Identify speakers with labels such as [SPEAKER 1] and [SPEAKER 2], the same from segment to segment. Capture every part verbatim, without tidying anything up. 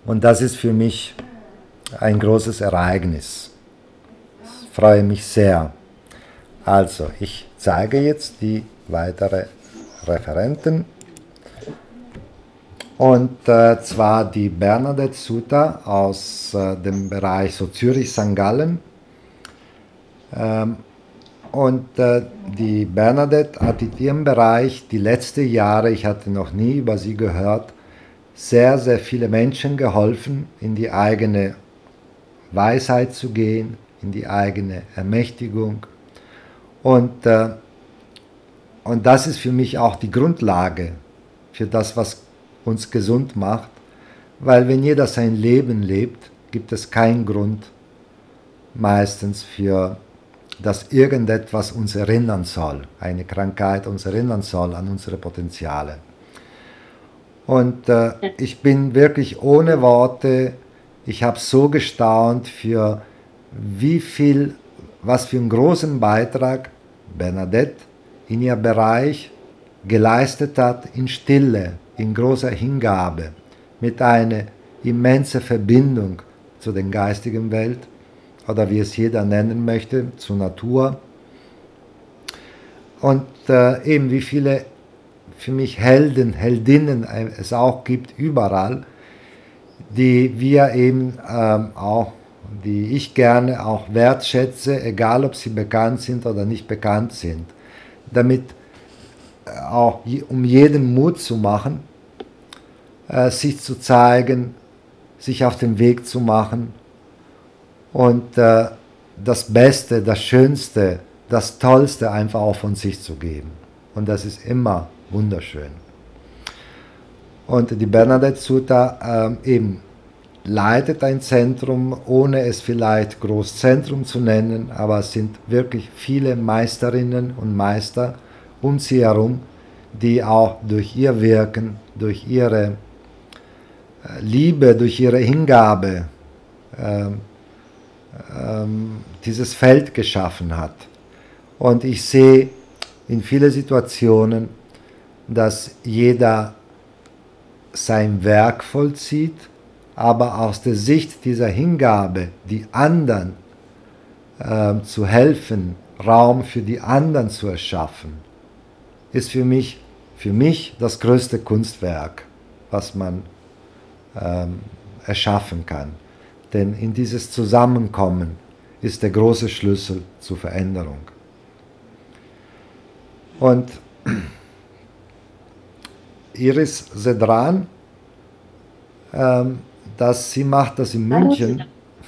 [SPEAKER 1] Und das ist für mich ein großes Ereignis. Ich freue mich sehr. Also, ich zeige jetzt die weiteren Referenten. Und äh, zwar die Bernadette Suter aus äh, dem Bereich so Zürich-Sankt Gallen. Ähm, und äh, die Bernadette hat in ihrem Bereich die letzten Jahre, ich hatte noch nie über sie gehört, sehr, sehr viele Menschen geholfen, in die eigene Weisheit zu gehen, in die eigene Ermächtigung. Und, äh, und das ist für mich auch die Grundlage für das, was uns gesund macht, weil wenn jeder sein Leben lebt, gibt es keinen Grund meistens für, dass irgendetwas uns erinnern soll, eine Krankheit uns erinnern soll an unsere Potenziale. Und äh, ich bin wirklich ohne Worte, ich habe so gestaunt für wie viel, was für einen großen Beitrag Bernadette in ihr Bereich geleistet hat, in Stille, in großer Hingabe, mit einer immensen Verbindung zu der geistigen Welt, oder wie es jeder nennen möchte, zur Natur. Und äh, eben wie viele für mich Helden, Heldinnen es auch gibt, überall, die wir eben ähm, auch, die ich gerne auch wertschätze, egal ob sie bekannt sind oder nicht bekannt sind, damit auch um jeden Mut zu machen, äh, sich zu zeigen, sich auf den Weg zu machen und äh, das Beste, das Schönste, das Tollste einfach auch von sich zu geben. Und das ist immer wunderschön. Und die Bernadette Suter äh, eben leitet ein Zentrum, ohne es vielleicht Großzentrum zu nennen, aber es sind wirklich viele Meisterinnen und Meister um sie herum, die auch durch ihr Wirken, durch ihre Liebe, durch ihre Hingabe ähm, ähm, dieses Feld geschaffen hat. Und ich sehe in vielen Situationen, dass jeder sein Werk vollzieht, aber aus der Sicht dieser Hingabe, die anderen äh, zu helfen, Raum für die anderen zu erschaffen, ist für mich, für mich das größte Kunstwerk, was man ähm, erschaffen kann. Denn in dieses Zusammenkommen ist der große Schlüssel zur Veränderung. Und Iris Sedran, ähm, das, sie macht das in München.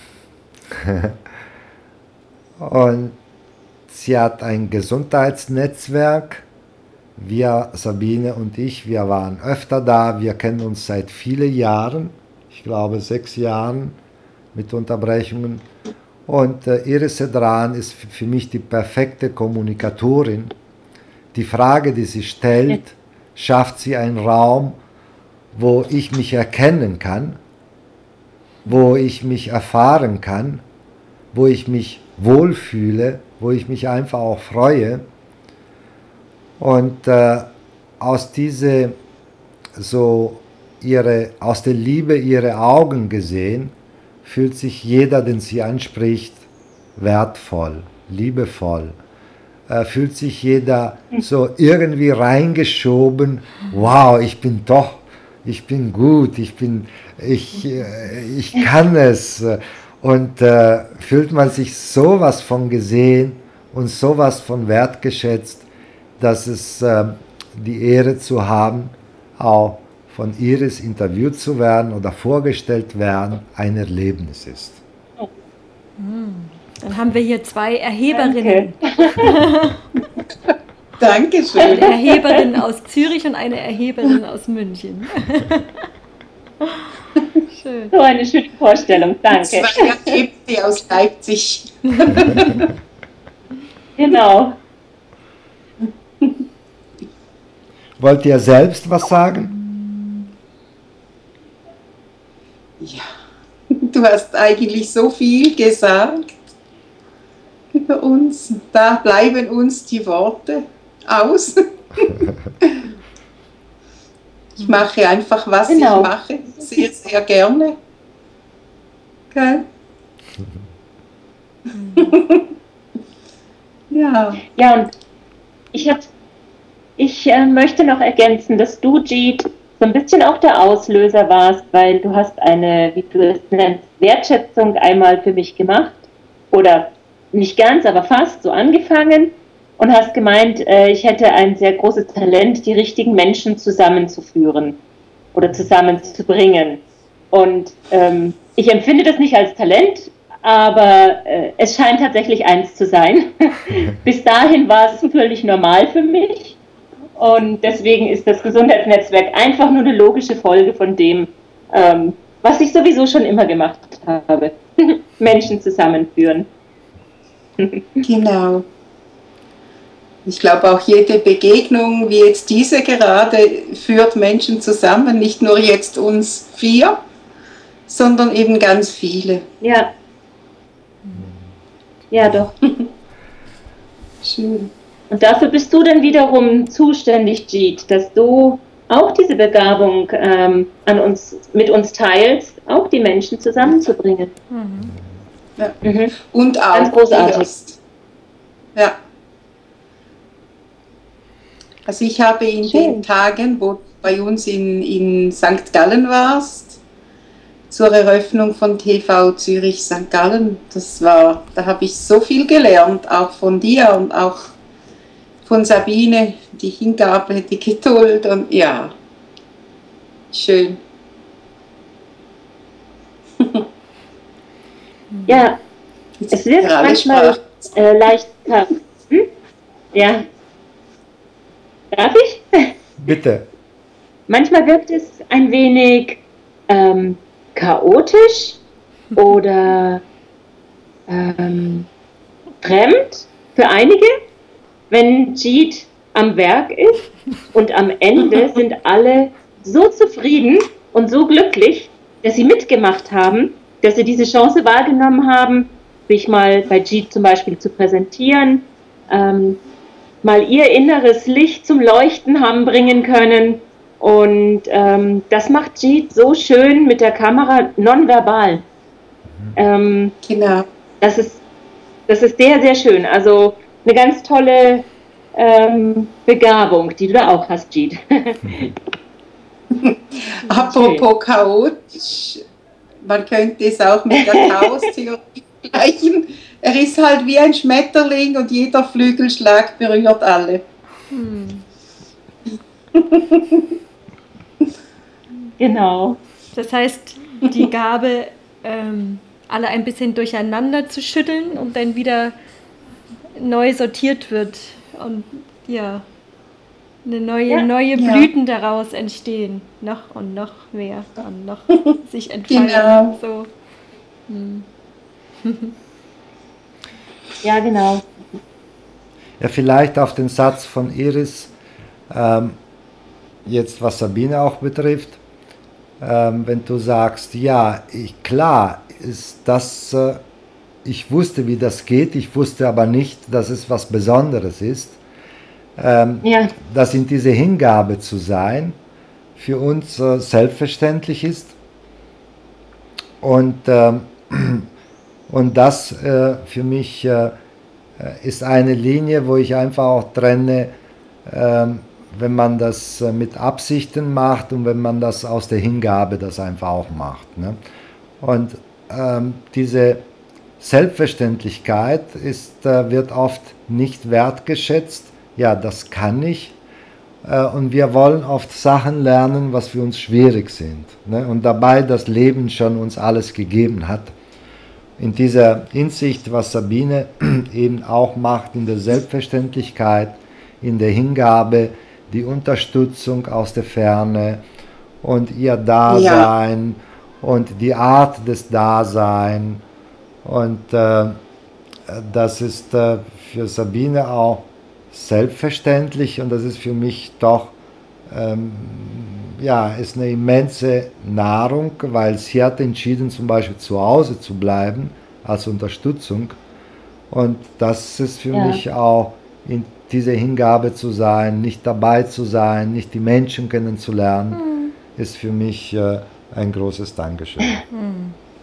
[SPEAKER 1] Und sie hat ein Gesundheitsnetzwerk. Wir, Sabine und ich, wir waren öfter da. Wir kennen uns seit vielen Jahren. Ich glaube sechs Jahren mit Unterbrechungen. Und äh, Iris Sedran ist für mich die perfekte Kommunikatorin. Die Frage, die sie stellt, schafft sie einen Raum, wo ich mich erkennen kann, wo ich mich erfahren kann, wo ich mich wohlfühle, wo ich mich einfach auch freue. Und äh, aus diese, so ihre, aus der Liebe ihrer Augen gesehen, fühlt sich jeder, den sie anspricht, wertvoll, liebevoll. Äh, fühlt sich jeder so irgendwie reingeschoben, wow, ich bin doch, ich bin gut, ich bin, ich, äh, ich kann es. Und äh, fühlt man sich sowas von gesehen und sowas von wertgeschätzt, dass es äh, die Ehre zu haben, auch von Iris interviewt zu werden oder vorgestellt werden, ein Erlebnis ist.
[SPEAKER 2] Dann haben wir hier zwei Erheberinnen.
[SPEAKER 3] Danke. Dankeschön.
[SPEAKER 2] Eine Erheberin aus Zürich und eine Erheberin aus München. Schön.
[SPEAKER 4] So eine schöne Vorstellung, danke.
[SPEAKER 3] Zwei Erhebende aus Leipzig.
[SPEAKER 4] Genau.
[SPEAKER 1] Wollt ihr selbst was sagen?
[SPEAKER 3] Ja, du hast eigentlich so viel gesagt über uns. Da bleiben uns die Worte aus. Ich mache einfach, was genau. ich mache, sehr, sehr gerne. Gell? Ja.
[SPEAKER 4] Ja, und ich, hab, ich äh, möchte noch ergänzen, dass du, Jeet, so ein bisschen auch der Auslöser warst, weil du hast eine, wie du es nennst, Wertschätzung einmal für mich gemacht. Oder nicht ganz, aber fast so angefangen. Und hast gemeint, äh, ich hätte ein sehr großes Talent, die richtigen Menschen zusammenzuführen oder zusammenzubringen. Und ähm, ich empfinde das nicht als Talent, aber äh, es scheint tatsächlich eins zu sein. Bis dahin war es völlig normal für mich. Und deswegen ist das Gesundheitsnetzwerk einfach nur eine logische Folge von dem, ähm, was ich sowieso schon immer gemacht habe. Menschen zusammenführen.
[SPEAKER 3] Genau. Ich glaube auch jede Begegnung, wie jetzt diese gerade, führt Menschen zusammen, nicht nur jetzt uns vier, sondern eben ganz viele.
[SPEAKER 4] Ja. Ja, doch.
[SPEAKER 3] Schön.
[SPEAKER 4] Und dafür bist du dann wiederum zuständig, Jeet, dass du auch diese Begabung ähm, an uns, mit uns teilst, auch die Menschen zusammenzubringen.
[SPEAKER 2] Mhm.
[SPEAKER 3] Ja.
[SPEAKER 4] Mhm.
[SPEAKER 3] Und auch
[SPEAKER 4] Ganz großartig.
[SPEAKER 3] erst. Ja. Also ich habe in
[SPEAKER 4] Schön.
[SPEAKER 3] den Tagen, wo du bei uns in, in Sankt Gallen warst, zur Eröffnung von T V Zürich Sankt Gallen, das war, da habe ich so viel gelernt, auch von dir und auch von Sabine, die Hingabe, die Geduld und ja, schön.
[SPEAKER 4] Ja,
[SPEAKER 3] Jetzt
[SPEAKER 4] es wird
[SPEAKER 3] gerade
[SPEAKER 4] manchmal
[SPEAKER 3] Spaß.
[SPEAKER 4] äh, leicht. Hm? Ja. Darf ich?
[SPEAKER 1] Bitte.
[SPEAKER 4] Manchmal wirkt es ein wenig ähm, chaotisch oder ähm, fremd für einige, wenn Jeet am Werk ist und am Ende sind alle so zufrieden und so glücklich, dass sie mitgemacht haben, dass sie diese Chance wahrgenommen haben, sich mal bei Jeet zum Beispiel zu präsentieren, ähm, mal ihr inneres Licht zum Leuchten haben bringen können. Und ähm, das macht Jeet so schön mit der Kamera nonverbal. Ähm,
[SPEAKER 3] Genau.
[SPEAKER 4] das ist, das ist sehr, sehr schön. Also eine ganz tolle ähm, Begabung, die du da auch hast, Jeet.
[SPEAKER 3] Apropos chaotisch, man könnte es auch mit der Chaostheorie vergleichen. Er ist halt wie ein Schmetterling und jeder Flügelschlag berührt alle.
[SPEAKER 2] Hm.
[SPEAKER 4] Genau.
[SPEAKER 2] Das heißt, die Gabe, ähm, alle ein bisschen durcheinander zu schütteln und dann wieder neu sortiert wird und ja, eine neue,
[SPEAKER 4] Ja.
[SPEAKER 2] neue
[SPEAKER 3] Ja.
[SPEAKER 2] Blüten daraus entstehen. Noch und noch mehr und noch sich entfalten.
[SPEAKER 3] Genau.
[SPEAKER 2] So. Hm.
[SPEAKER 4] Ja, genau.
[SPEAKER 1] Ja, vielleicht auf den Satz von Iris, ähm, jetzt was Sabine auch betrifft, ähm, wenn du sagst, ja, ich, klar ist das, äh, ich wusste, wie das geht, ich wusste aber nicht, dass es was Besonderes ist, ähm,
[SPEAKER 4] Ja.
[SPEAKER 1] dass in diese Hingabe zu sein für uns äh, selbstverständlich ist und, ähm, und das äh, für mich äh, ist eine Linie, wo ich einfach auch trenne, ähm, wenn man das äh, mit Absichten macht und wenn man das aus der Hingabe das einfach auch macht. Ne? Und ähm, diese Selbstverständlichkeit ist, äh, wird oft nicht wertgeschätzt. Ja, das kann ich. Äh, und wir wollen oft Sachen lernen, was für uns schwierig sind. Ne? Und dabei das Leben schon uns alles gegeben hat. In dieser Hinsicht, was Sabine eben auch macht, in der Selbstverständlichkeit, in der Hingabe, die Unterstützung aus der Ferne und ihr Dasein ja. und die Art des Daseins. Und äh, das ist äh, für Sabine auch selbstverständlich und das ist für mich doch ähm, ja, ist eine immense Nahrung, weil sie hat entschieden, zum Beispiel zu Hause zu bleiben, als Unterstützung. Und das ist für
[SPEAKER 4] Ja.
[SPEAKER 1] mich auch in dieser Hingabe zu sein, nicht dabei zu sein, nicht die Menschen kennenzulernen,
[SPEAKER 2] Hm.
[SPEAKER 1] ist für mich äh, ein großes Dankeschön.
[SPEAKER 2] Hm.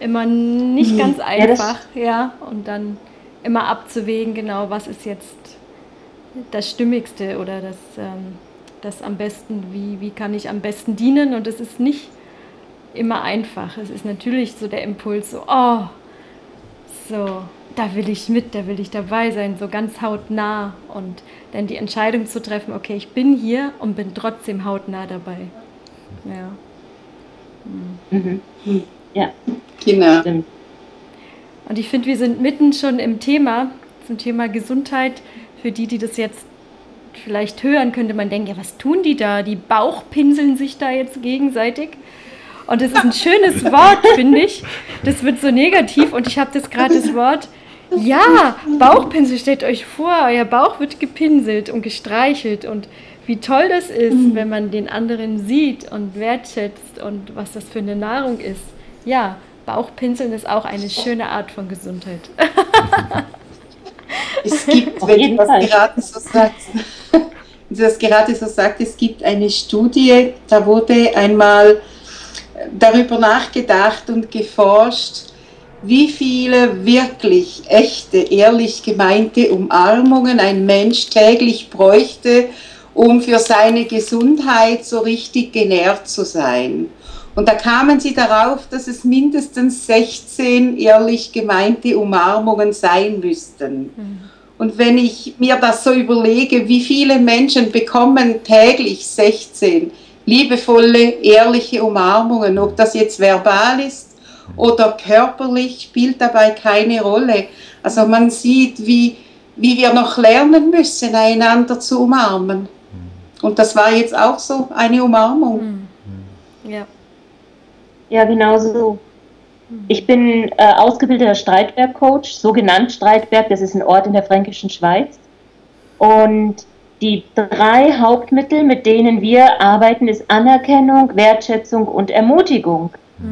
[SPEAKER 2] immer nicht
[SPEAKER 4] Mhm.
[SPEAKER 2] ganz
[SPEAKER 4] Ja, das-
[SPEAKER 2] einfach, ja, und dann immer abzuwägen, genau, was ist jetzt das Stimmigste oder das, ähm, das am besten, wie, wie kann ich am besten dienen, und es ist nicht immer einfach. Es ist natürlich so der Impuls, so, oh, so, da will ich mit, da will ich dabei sein, so ganz hautnah, und dann die Entscheidung zu treffen, okay, ich bin hier und bin trotzdem hautnah dabei. Ja.
[SPEAKER 4] Mhm. Ja,
[SPEAKER 3] Genau.
[SPEAKER 4] stimmt.
[SPEAKER 2] Und ich finde, wir sind mitten schon im Thema, zum Thema Gesundheit. Für die, die das jetzt vielleicht hören, könnte man denken, ja, was tun die da? Die Bauchpinseln sich da jetzt gegenseitig. Und das ist ein schönes Wort, finde ich. Das wird so negativ, und ich habe das gerade das Wort, ja, Bauchpinsel, stellt euch vor, euer Bauch wird gepinselt und gestreichelt, und wie toll das ist, wenn man den anderen sieht und wertschätzt und was das für eine Nahrung ist. Ja, Bauchpinseln ist auch eine schöne Art von Gesundheit.
[SPEAKER 3] Es gibt,
[SPEAKER 4] Auf
[SPEAKER 3] wenn
[SPEAKER 4] jeden
[SPEAKER 3] du das
[SPEAKER 4] Fall.
[SPEAKER 3] gerade so sagst, wenn du das gerade so sagst, es gibt eine Studie, da wurde einmal darüber nachgedacht und geforscht, wie viele wirklich echte, ehrlich gemeinte Umarmungen ein Mensch täglich bräuchte, um für seine Gesundheit so richtig genährt zu sein. Und da kamen sie darauf, dass es mindestens sechzehn ehrlich gemeinte Umarmungen sein müssten. Und wenn ich mir das so überlege, wie viele Menschen bekommen täglich sechzehn liebevolle, ehrliche Umarmungen, ob das jetzt verbal ist oder körperlich, spielt dabei keine Rolle. Also man sieht, wie, wie wir noch lernen müssen, einander zu umarmen. Und das war jetzt auch so eine Umarmung.
[SPEAKER 2] Ja.
[SPEAKER 4] Ja, genau so. Ich bin äh, ausgebildeter Streitberg-Coach, sogenannt Streitberg, das ist ein Ort in der fränkischen Schweiz. Und die drei Hauptmittel, mit denen wir arbeiten, ist Anerkennung, Wertschätzung und Ermutigung.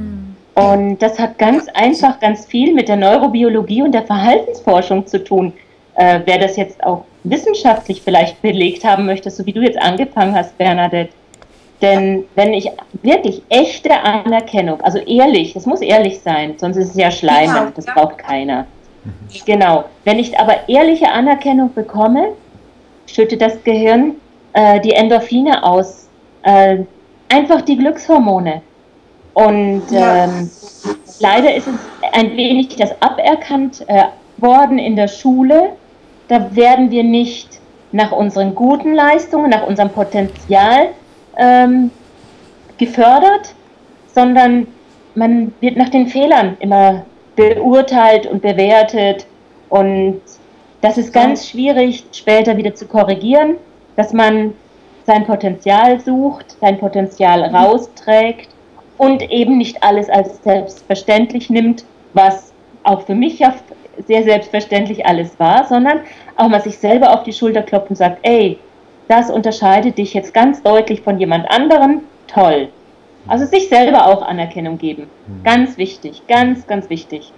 [SPEAKER 4] Und das hat ganz einfach ganz viel mit der Neurobiologie und der Verhaltensforschung zu tun. Äh, wer das jetzt auch wissenschaftlich vielleicht belegt haben möchte, so wie du jetzt angefangen hast, Bernadette. Denn wenn ich wirklich echte Anerkennung, also ehrlich, es muss ehrlich sein, sonst ist es ja schleimend, das braucht keiner. Genau, wenn ich aber ehrliche Anerkennung bekomme, schüttet das Gehirn äh, die Endorphine aus, äh, einfach die Glückshormone. Und ähm, leider ist es ein wenig das aberkannt äh, worden in der Schule. Da werden wir nicht nach unseren guten Leistungen, nach unserem Potenzial ähm, gefördert, sondern man wird nach den Fehlern immer beurteilt und bewertet. Und das ist ganz schwierig, später wieder zu korrigieren, dass man sein Potenzial sucht, sein Potenzial rausträgt und eben nicht alles als selbstverständlich nimmt, was auch für mich ja sehr selbstverständlich alles war, sondern auch mal sich selber auf die Schulter klopft und sagt, ey, das unterscheidet dich jetzt ganz deutlich von jemand anderem, toll. Also sich selber auch Anerkennung geben. Ganz wichtig, ganz, ganz wichtig.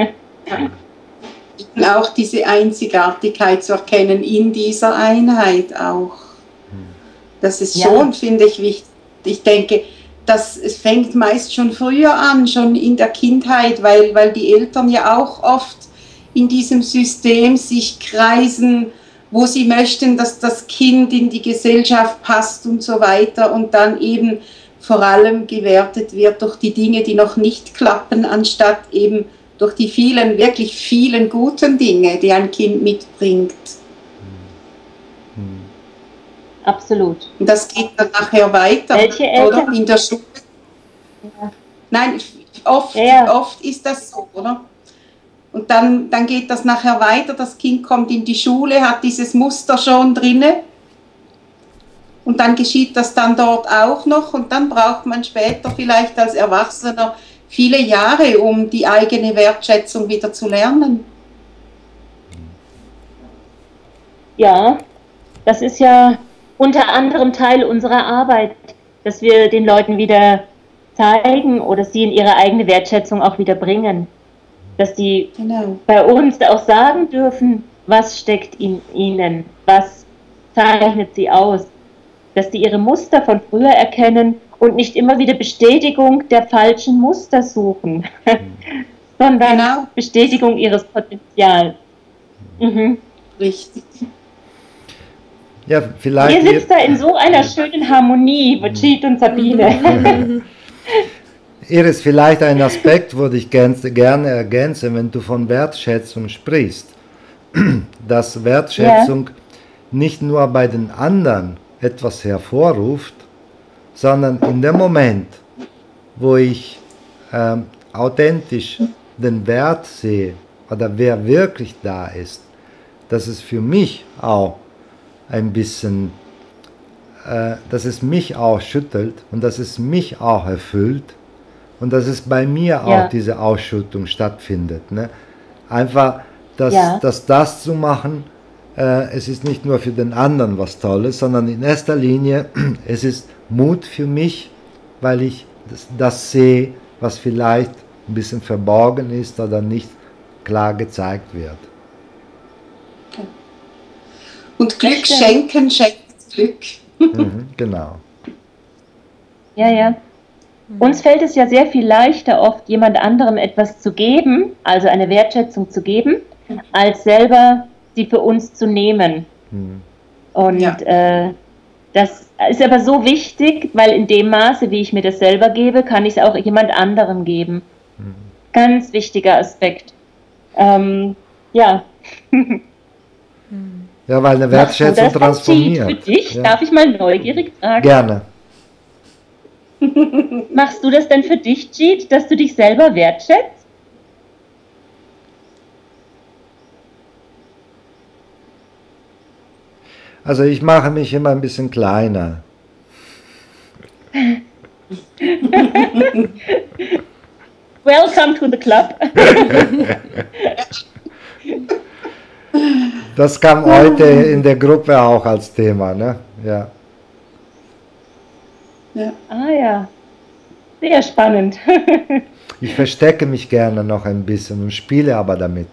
[SPEAKER 3] Und auch diese Einzigartigkeit zu erkennen in dieser Einheit auch. Das ist
[SPEAKER 4] Ja.
[SPEAKER 3] schon, finde ich, wichtig. Ich denke, das, es fängt meist schon früher an, schon in der Kindheit, weil, weil die Eltern ja auch oft in diesem System sich kreisen, wo sie möchten, dass das Kind in die Gesellschaft passt und so weiter, und dann eben vor allem gewertet wird durch die Dinge, die noch nicht klappen, anstatt eben durch die vielen, wirklich vielen guten Dinge, die ein Kind mitbringt.
[SPEAKER 4] Absolut.
[SPEAKER 3] Und das geht dann nachher weiter,
[SPEAKER 4] Welche Eltern?
[SPEAKER 3] oder? In der Schule.
[SPEAKER 4] Ja.
[SPEAKER 3] Nein, oft,
[SPEAKER 4] Ja, ja.
[SPEAKER 3] oft ist das so, oder? Und dann, dann geht das nachher weiter, das Kind kommt in die Schule, hat dieses Muster schon drinne, und dann geschieht das dann dort auch noch, und dann braucht man später vielleicht als Erwachsener viele Jahre, um die eigene Wertschätzung wieder zu lernen.
[SPEAKER 4] Ja, das ist ja unter anderem Teil unserer Arbeit, dass wir den Leuten wieder zeigen oder sie in ihre eigene Wertschätzung auch wieder bringen. Dass die
[SPEAKER 3] Genau.
[SPEAKER 4] bei uns auch sagen dürfen, was steckt in ihnen, was zeichnet sie aus. Dass die ihre Muster von früher erkennen und nicht immer wieder Bestätigung der falschen Muster suchen, sondern
[SPEAKER 3] Genau.
[SPEAKER 4] Bestätigung ihres Potenzials. Mhm.
[SPEAKER 3] Richtig.
[SPEAKER 1] Ja, vielleicht.
[SPEAKER 4] Ihr sitzt da in so einer schönen Harmonie, Bajit und Sabine.
[SPEAKER 1] Iris, vielleicht ein Aspekt, würde ich gerne ergänzen, wenn du von Wertschätzung sprichst, dass Wertschätzung ja. nicht nur bei den anderen etwas hervorruft, sondern in dem Moment, wo ich ähm, authentisch den Wert sehe oder wer wirklich da ist, dass es für mich auch ein bisschen, äh, dass es mich auch schüttelt und dass es mich auch erfüllt und dass es bei mir ja. auch diese Ausschüttung stattfindet. Ne? Einfach, dass, ja. dass das zu machen, äh, es ist nicht nur für den anderen was Tolles, sondern in erster Linie, es ist Mut für mich, weil ich das, das sehe, was vielleicht ein bisschen verborgen ist oder nicht klar gezeigt wird.
[SPEAKER 3] Und Glück schenken, schenkt Glück.
[SPEAKER 1] Mhm, genau.
[SPEAKER 4] Ja, ja. Uns fällt es ja sehr viel leichter, oft jemand anderem etwas zu geben, also eine Wertschätzung zu geben, als selber sie für uns zu nehmen. Mhm. Und ja. äh, das ist aber so wichtig, weil in dem Maße, wie ich mir das selber gebe, kann ich es auch jemand anderem geben. Mhm. Ganz wichtiger Aspekt. Ähm, ja.
[SPEAKER 1] Ja, weil eine Wertschätzung
[SPEAKER 4] das
[SPEAKER 1] transformiert.
[SPEAKER 4] Für dich?
[SPEAKER 1] Ja.
[SPEAKER 4] Darf ich mal neugierig fragen?
[SPEAKER 1] Gerne.
[SPEAKER 4] Machst du das denn für dich, Jeet, dass du dich selber wertschätzt?
[SPEAKER 1] Also ich mache mich immer ein bisschen kleiner.
[SPEAKER 4] Welcome to the club.
[SPEAKER 1] Das kam heute in der Gruppe auch als Thema, ne? Ja.
[SPEAKER 4] Ja. Ah ja, sehr spannend.
[SPEAKER 1] Ich verstecke mich gerne noch ein bisschen und spiele aber damit.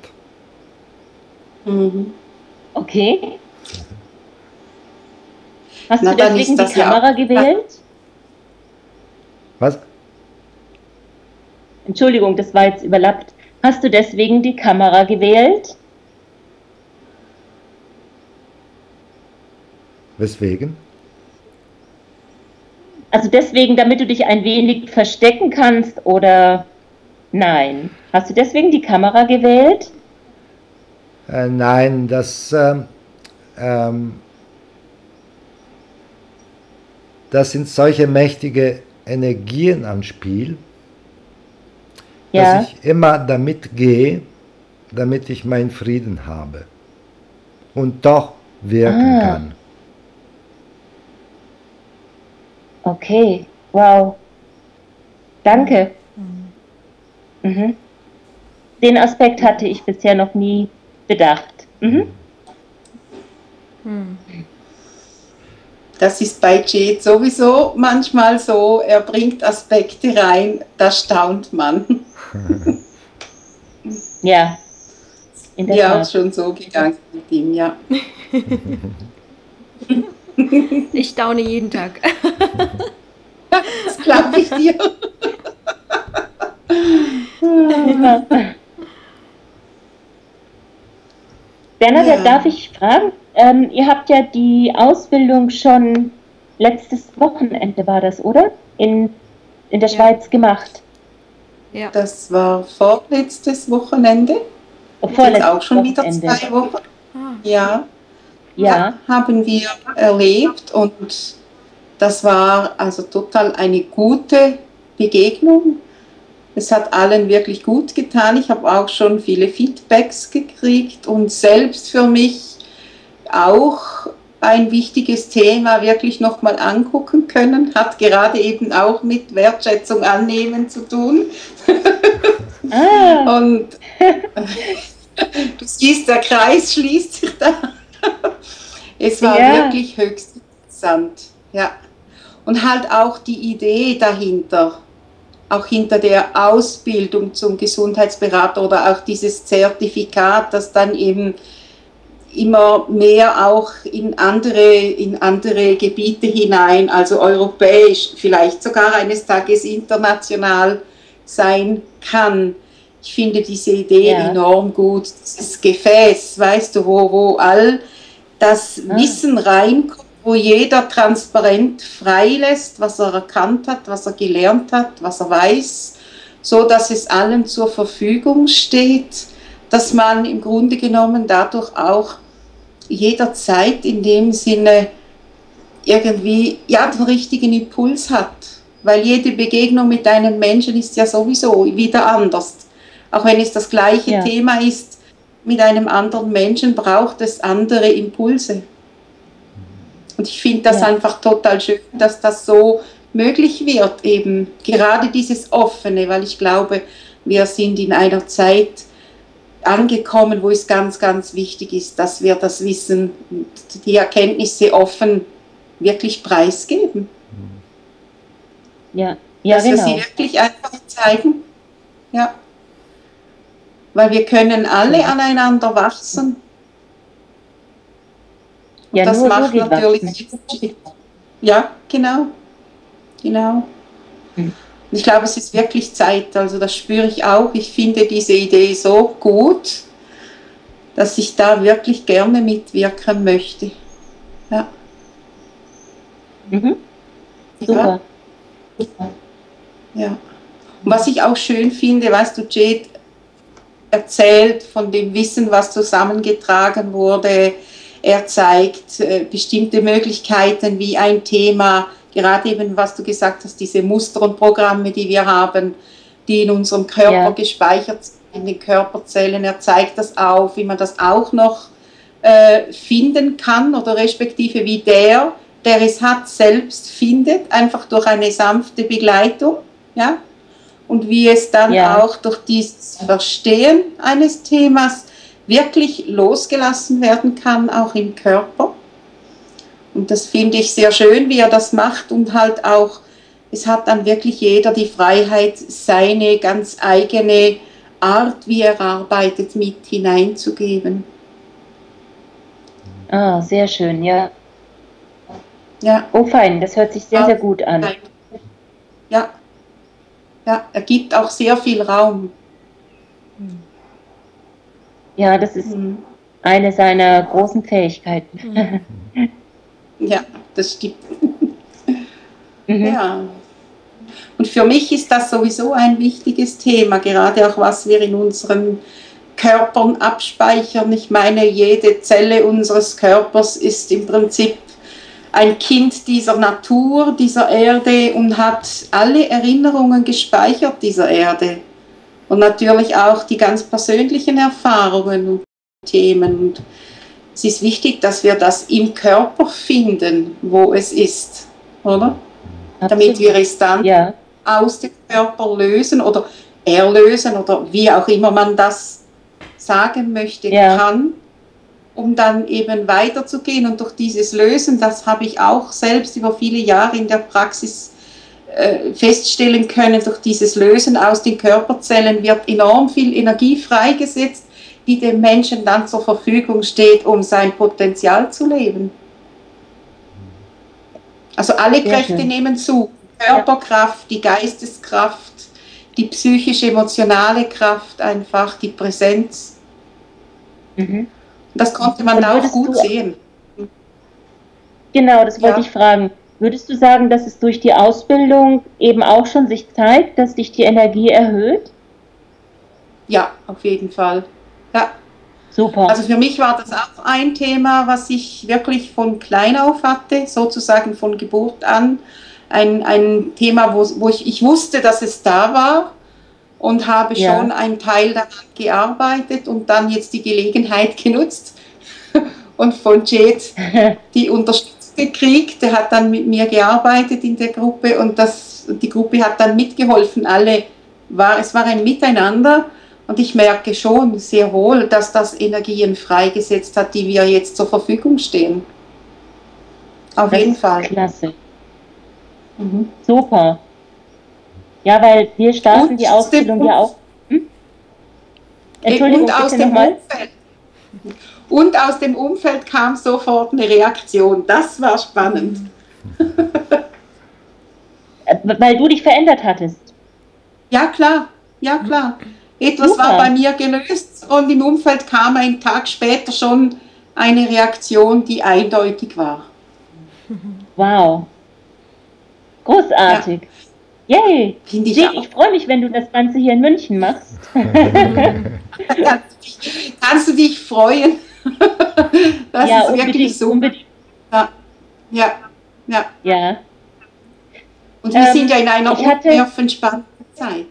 [SPEAKER 4] Mhm. Okay. Hast
[SPEAKER 3] Na,
[SPEAKER 4] du deswegen die Kamera ja gewählt?
[SPEAKER 1] Was?
[SPEAKER 4] Entschuldigung, das war jetzt überlappt. Hast du deswegen die Kamera gewählt?
[SPEAKER 1] Weswegen?
[SPEAKER 4] Also deswegen, damit du dich ein wenig verstecken kannst oder nein? Hast du deswegen die Kamera gewählt?
[SPEAKER 1] Äh, nein, das, ähm, ähm, das sind solche mächtige Energien am Spiel, ja. dass ich immer damit gehe, damit ich meinen Frieden habe und doch wirken ah. kann.
[SPEAKER 4] Okay, wow. Danke. Mhm. Den Aspekt hatte ich bisher noch nie bedacht. Mhm.
[SPEAKER 3] Das ist bei Jeet sowieso manchmal so, er bringt Aspekte rein, da staunt man.
[SPEAKER 4] Ja. In der
[SPEAKER 3] ja,
[SPEAKER 4] Tat.
[SPEAKER 3] auch schon so gegangen mit ihm, ja.
[SPEAKER 2] Ich staune jeden Tag.
[SPEAKER 3] Das glaube ich dir.
[SPEAKER 4] Bernadette, ja. darf ich fragen? Ähm, ihr habt ja die Ausbildung schon letztes Wochenende, war das, oder? In, in der ja. Schweiz gemacht.
[SPEAKER 3] Ja. Das war vorletztes Wochenende.
[SPEAKER 4] Oh, vorletztes
[SPEAKER 3] auch schon
[SPEAKER 4] Wochenende.
[SPEAKER 3] wieder zwei Wochen.
[SPEAKER 2] Ah.
[SPEAKER 3] Ja.
[SPEAKER 4] Ja.
[SPEAKER 3] Haben wir erlebt und das war also total eine gute Begegnung. Es hat allen wirklich gut getan. Ich habe auch schon viele Feedbacks gekriegt und selbst für mich auch ein wichtiges Thema wirklich nochmal angucken können. Hat gerade eben auch mit Wertschätzung annehmen zu tun.
[SPEAKER 4] Ah.
[SPEAKER 3] Und du siehst, der Kreis schließt sich da. Es war ja. wirklich höchst interessant. Ja. Und halt auch die Idee dahinter, auch hinter der Ausbildung zum Gesundheitsberater oder auch dieses Zertifikat, das dann eben immer mehr auch in andere, in andere Gebiete hinein, also europäisch, vielleicht sogar eines Tages international sein kann. Ich finde diese Idee ja. enorm gut, dieses Gefäß, weißt du, wo, wo all das ah. Wissen reinkommt, wo jeder transparent freilässt, was er erkannt hat, was er gelernt hat, was er weiß, so dass es allen zur Verfügung steht, dass man im Grunde genommen dadurch auch jederzeit in dem Sinne irgendwie ja, den richtigen Impuls hat. Weil jede Begegnung mit einem Menschen ist ja sowieso wieder anders. Auch wenn es das gleiche ja. Thema ist, mit einem anderen Menschen braucht es andere Impulse. Und ich finde das ja. einfach total schön, dass das so möglich wird, eben gerade dieses Offene, weil ich glaube, wir sind in einer Zeit angekommen, wo es ganz, ganz wichtig ist, dass wir das Wissen und die Erkenntnisse offen wirklich preisgeben.
[SPEAKER 4] Ja, ja
[SPEAKER 3] dass
[SPEAKER 4] genau.
[SPEAKER 3] wir sie wirklich einfach zeigen. Ja. Weil wir können alle ja. aneinander wachsen. Und
[SPEAKER 4] ja,
[SPEAKER 3] das
[SPEAKER 4] nur
[SPEAKER 3] macht
[SPEAKER 4] so
[SPEAKER 3] natürlich. Ja, genau. Genau. Hm. Ich glaube, es ist wirklich Zeit, also das spüre ich auch. Ich finde diese Idee so gut, dass ich da wirklich gerne mitwirken möchte. Ja.
[SPEAKER 4] Mhm. Super.
[SPEAKER 3] Ja. Ja. Und was ich auch schön finde, weißt du, Jade erzählt von dem Wissen, was zusammengetragen wurde. Er zeigt äh, bestimmte Möglichkeiten, wie ein Thema, gerade eben, was du gesagt hast, diese Muster und Programme, die wir haben, die in unserem Körper ja. gespeichert sind, in den Körperzellen. Er zeigt das auf, wie man das auch noch äh, finden kann oder respektive wie der, der es hat, selbst findet, einfach durch eine sanfte Begleitung. Ja? Und wie es dann ja. auch durch dieses Verstehen eines Themas wirklich losgelassen werden kann, auch im Körper. Und das finde ich sehr schön, wie er das macht und halt auch, es hat dann wirklich jeder die Freiheit, seine ganz eigene Art, wie er arbeitet, mit hineinzugeben.
[SPEAKER 4] Ah, sehr schön, ja.
[SPEAKER 3] Ja.
[SPEAKER 4] Oh fein, das hört sich sehr, sehr gut an.
[SPEAKER 3] Ja, ja, er gibt auch sehr viel Raum.
[SPEAKER 4] Ja, das ist mhm. eine seiner großen Fähigkeiten.
[SPEAKER 3] Mhm. Ja, das stimmt. Mhm. Ja. Und für mich ist das sowieso ein wichtiges Thema, gerade auch was wir in unseren Körpern abspeichern. Ich meine, jede Zelle unseres Körpers ist im Prinzip ein Kind dieser Natur, dieser Erde und hat alle Erinnerungen gespeichert dieser Erde. Und natürlich auch die ganz persönlichen Erfahrungen und Themen. Und es ist wichtig, dass wir das im Körper finden, wo es ist, oder? Absolut. Damit wir es dann ja. aus dem Körper lösen oder erlösen oder wie auch immer man das sagen möchte, ja. kann, um dann eben weiterzugehen. Und durch dieses Lösen, das habe ich auch selbst über viele Jahre in der Praxis äh, feststellen können, durch dieses Lösen aus den Körperzellen wird enorm viel Energie freigesetzt, die dem Menschen dann zur Verfügung steht, um sein Potenzial zu leben. Also alle Kräfte nehmen zu. Körperkraft, die Geisteskraft, die psychisch-emotionale Kraft, einfach die Präsenz. Mhm. Das konnte man da auch gut sehen.
[SPEAKER 4] Genau, das wollte ja. ich fragen. Würdest du sagen, dass es durch die Ausbildung eben auch schon sich zeigt, dass sich die Energie erhöht?
[SPEAKER 3] Ja, auf jeden Fall. Ja.
[SPEAKER 4] Super.
[SPEAKER 3] Also für mich war das auch ein Thema, was ich wirklich von klein auf hatte, sozusagen von Geburt an. Ein, ein Thema, wo, wo ich, ich wusste, dass es da war und habe ja. schon einen Teil daran gearbeitet und dann jetzt die Gelegenheit genutzt und von Jade die Unterstützung gekriegt. Der hat dann mit mir gearbeitet in der Gruppe und das, die Gruppe hat dann mitgeholfen. Alle war, es war ein Miteinander. Und ich merke schon sehr wohl, dass das Energien freigesetzt hat, die wir jetzt zur Verfügung stehen. Auf
[SPEAKER 4] das
[SPEAKER 3] jeden Fall.
[SPEAKER 4] Klasse. Mhm. Super. Ja, weil wir starten und die Ausbildung ja auch. Hm? Entschuldigung,
[SPEAKER 3] und aus
[SPEAKER 4] bitte
[SPEAKER 3] dem
[SPEAKER 4] nochmal.
[SPEAKER 3] Umfeld. Und aus dem Umfeld kam sofort eine Reaktion. Das war spannend.
[SPEAKER 4] Weil du dich verändert hattest.
[SPEAKER 3] Ja, klar. Ja, klar. Etwas
[SPEAKER 4] Super.
[SPEAKER 3] war bei mir gelöst und im Umfeld kam einen Tag später schon eine Reaktion, die eindeutig war.
[SPEAKER 4] Wow. Großartig. Ja. Yay.
[SPEAKER 3] Finde ich
[SPEAKER 4] Jean,
[SPEAKER 3] auch.
[SPEAKER 4] ich freue mich, wenn du das Ganze hier in München machst.
[SPEAKER 3] Kannst, du dich, kannst du dich freuen? Das
[SPEAKER 4] ja,
[SPEAKER 3] ist wirklich
[SPEAKER 4] unbedingt,
[SPEAKER 3] so.
[SPEAKER 4] unbedingt.
[SPEAKER 3] Ja, ja, ja.
[SPEAKER 4] Ja.
[SPEAKER 3] Und wir
[SPEAKER 4] Ähm,
[SPEAKER 3] sind ja in einer
[SPEAKER 4] ich hatte-
[SPEAKER 3] unnervend spannenden Zeit.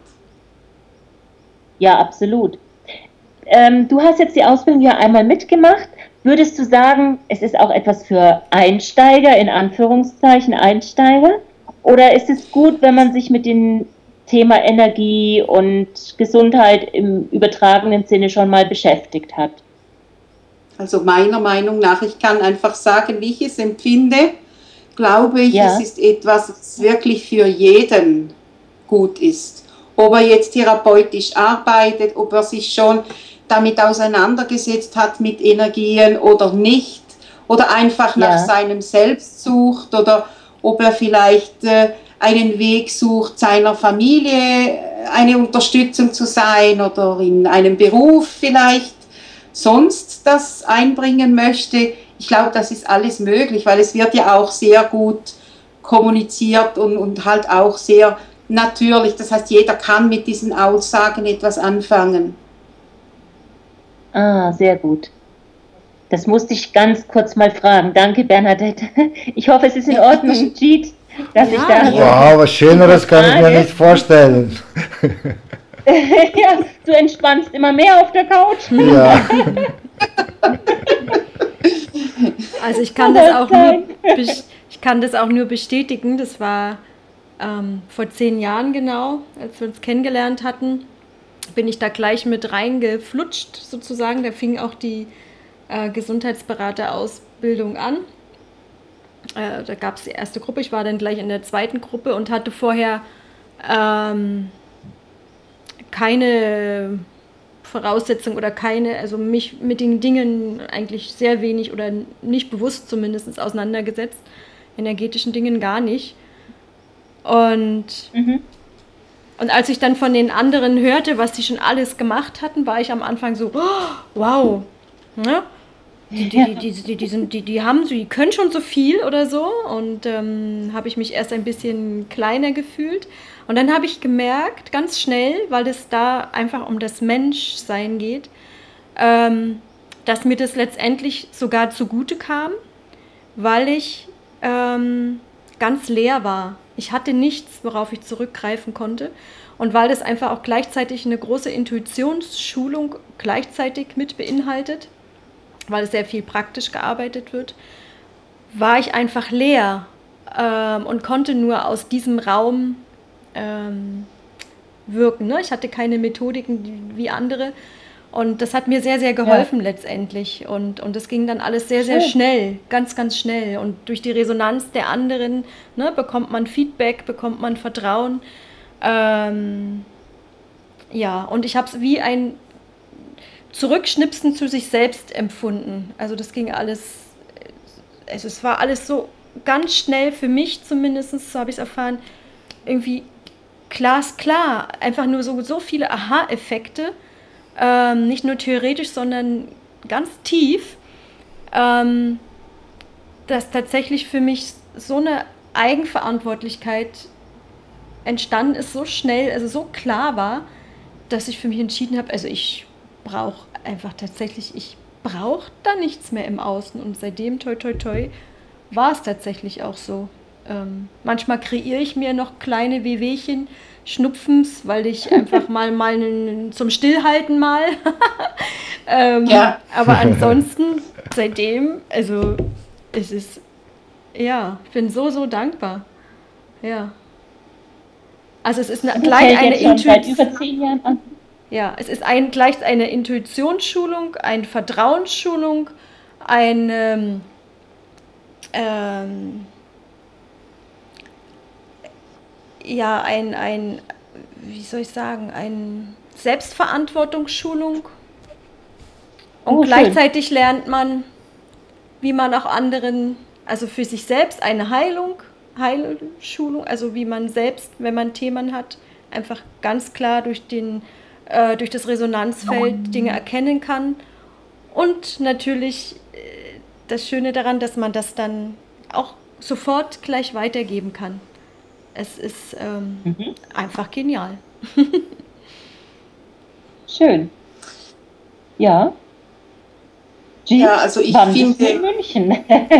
[SPEAKER 4] Ja, absolut. Ähm, du hast jetzt die Ausbildung ja einmal mitgemacht. Würdest du sagen, es ist auch etwas für Einsteiger, in Anführungszeichen Einsteiger? Oder ist es gut, wenn man sich mit dem Thema Energie und Gesundheit im übertragenen Sinne schon mal beschäftigt hat?
[SPEAKER 3] Also meiner Meinung nach, ich kann einfach sagen, wie ich es empfinde, glaube ich,
[SPEAKER 4] Ja.
[SPEAKER 3] es ist etwas, was wirklich für jeden gut ist. Ob er jetzt therapeutisch arbeitet, ob er sich schon damit auseinandergesetzt hat mit Energien oder nicht, oder einfach
[SPEAKER 4] Ja.
[SPEAKER 3] nach seinem Selbst sucht, oder ob er vielleicht äh, einen Weg sucht, seiner Familie äh, eine Unterstützung zu sein oder in einem Beruf vielleicht sonst das einbringen möchte. Ich glaube, das ist alles möglich, weil es wird ja auch sehr gut kommuniziert und, und halt auch sehr natürlich. Das heißt, jeder kann mit diesen Aussagen etwas anfangen.
[SPEAKER 4] Ah, sehr gut. Das musste ich ganz kurz mal fragen. Danke, Bernadette. Ich hoffe, es ist in Ordnung, Jeet, dass
[SPEAKER 2] Ja.
[SPEAKER 4] ich da...
[SPEAKER 1] Wow, was Schöneres kann ich mir nicht vorstellen.
[SPEAKER 4] Ja, du entspannst immer mehr auf der Couch.
[SPEAKER 1] Ja.
[SPEAKER 2] Also ich kann das auch nur, bes- ich kann das auch nur bestätigen. Das war ähm, vor zehn Jahren genau, als wir uns kennengelernt hatten, bin ich da gleich mit reingeflutscht sozusagen. Da fing auch die äh, Gesundheitsberaterausbildung an. Äh, da gab es die erste Gruppe. Ich war dann gleich in der zweiten Gruppe und hatte vorher ähm, keine Voraussetzung oder keine, also mich mit den Dingen eigentlich sehr wenig oder nicht bewusst zumindest auseinandergesetzt, energetischen Dingen gar nicht. Und,
[SPEAKER 4] Mhm.
[SPEAKER 2] und als ich dann von den anderen hörte, was die schon alles gemacht hatten, war ich am Anfang so, oh, wow, ne? Die, die, die, die, die, sind, die, die haben so, die können schon so viel oder so, und ähm, habe ich mich erst ein bisschen kleiner gefühlt. Und dann habe ich gemerkt, ganz schnell, weil es da einfach um das Menschsein geht, ähm, dass mir das letztendlich sogar zugute kam, weil ich ähm, ganz leer war. Ich hatte nichts, worauf ich zurückgreifen konnte. Und weil das einfach auch gleichzeitig eine große Intuitionsschulung gleichzeitig mit beinhaltet, weil es sehr viel praktisch gearbeitet wird, war ich einfach leer ähm, und konnte nur aus diesem Raum ähm, wirken. Ne? Ich hatte keine Methodiken die, wie andere, und das hat mir sehr, sehr geholfen, ja, letztendlich. Und, und das ging dann alles sehr, sehr
[SPEAKER 4] Schön.
[SPEAKER 2] schnell, ganz, ganz schnell. Und durch die Resonanz der anderen, ne, bekommt man Feedback, bekommt man Vertrauen. Ähm, ja, und ich habe es wie ein Zurückschnipsen zu sich selbst empfunden. Also das ging alles, also es war alles so ganz schnell für mich zumindest, so habe ich es erfahren, irgendwie glasklar. Einfach nur so, so viele Aha-Effekte, ähm, nicht nur theoretisch, sondern ganz tief, ähm, dass tatsächlich für mich so eine Eigenverantwortlichkeit entstanden ist, so schnell, also so klar war, dass ich für mich entschieden habe, also ich brauche einfach tatsächlich, ich brauche da nichts mehr im Außen, und seitdem, toi toi toi, war es tatsächlich auch so. Ähm, manchmal kreiere ich mir noch kleine Wehwehchen, Schnupfens, weil ich einfach mal, mal n- zum Stillhalten mal. ähm,
[SPEAKER 3] Ja.
[SPEAKER 2] Aber ansonsten, seitdem, also es ist, ja, ich bin so, so dankbar. Ja. Also es ist eine,
[SPEAKER 4] Das
[SPEAKER 2] gleich
[SPEAKER 4] hält
[SPEAKER 2] eine
[SPEAKER 4] jetzt schon seit
[SPEAKER 2] Intuition.
[SPEAKER 4] über zehn Jahren an.
[SPEAKER 2] Ja, es ist ein, gleich eine Intuitionsschulung, eine Vertrauensschulung, eine, ähm, ja, ein, ein, wie soll ich sagen, eine Selbstverantwortungsschulung Und
[SPEAKER 4] Oh,
[SPEAKER 2] gleichzeitig schön. lernt man, wie man auch anderen, also für sich selbst eine Heilung, Heilschulung, also wie man selbst, wenn man Themen hat, einfach ganz klar durch, den, äh, durch das Resonanzfeld Dinge erkennen kann. Und natürlich äh, das Schöne daran, dass man das dann auch sofort gleich weitergeben kann. Es ist ähm, mhm. einfach genial.
[SPEAKER 4] Schön. Ja. Jeep,
[SPEAKER 3] ja, also ich
[SPEAKER 4] wann
[SPEAKER 3] finde
[SPEAKER 4] bist du in München.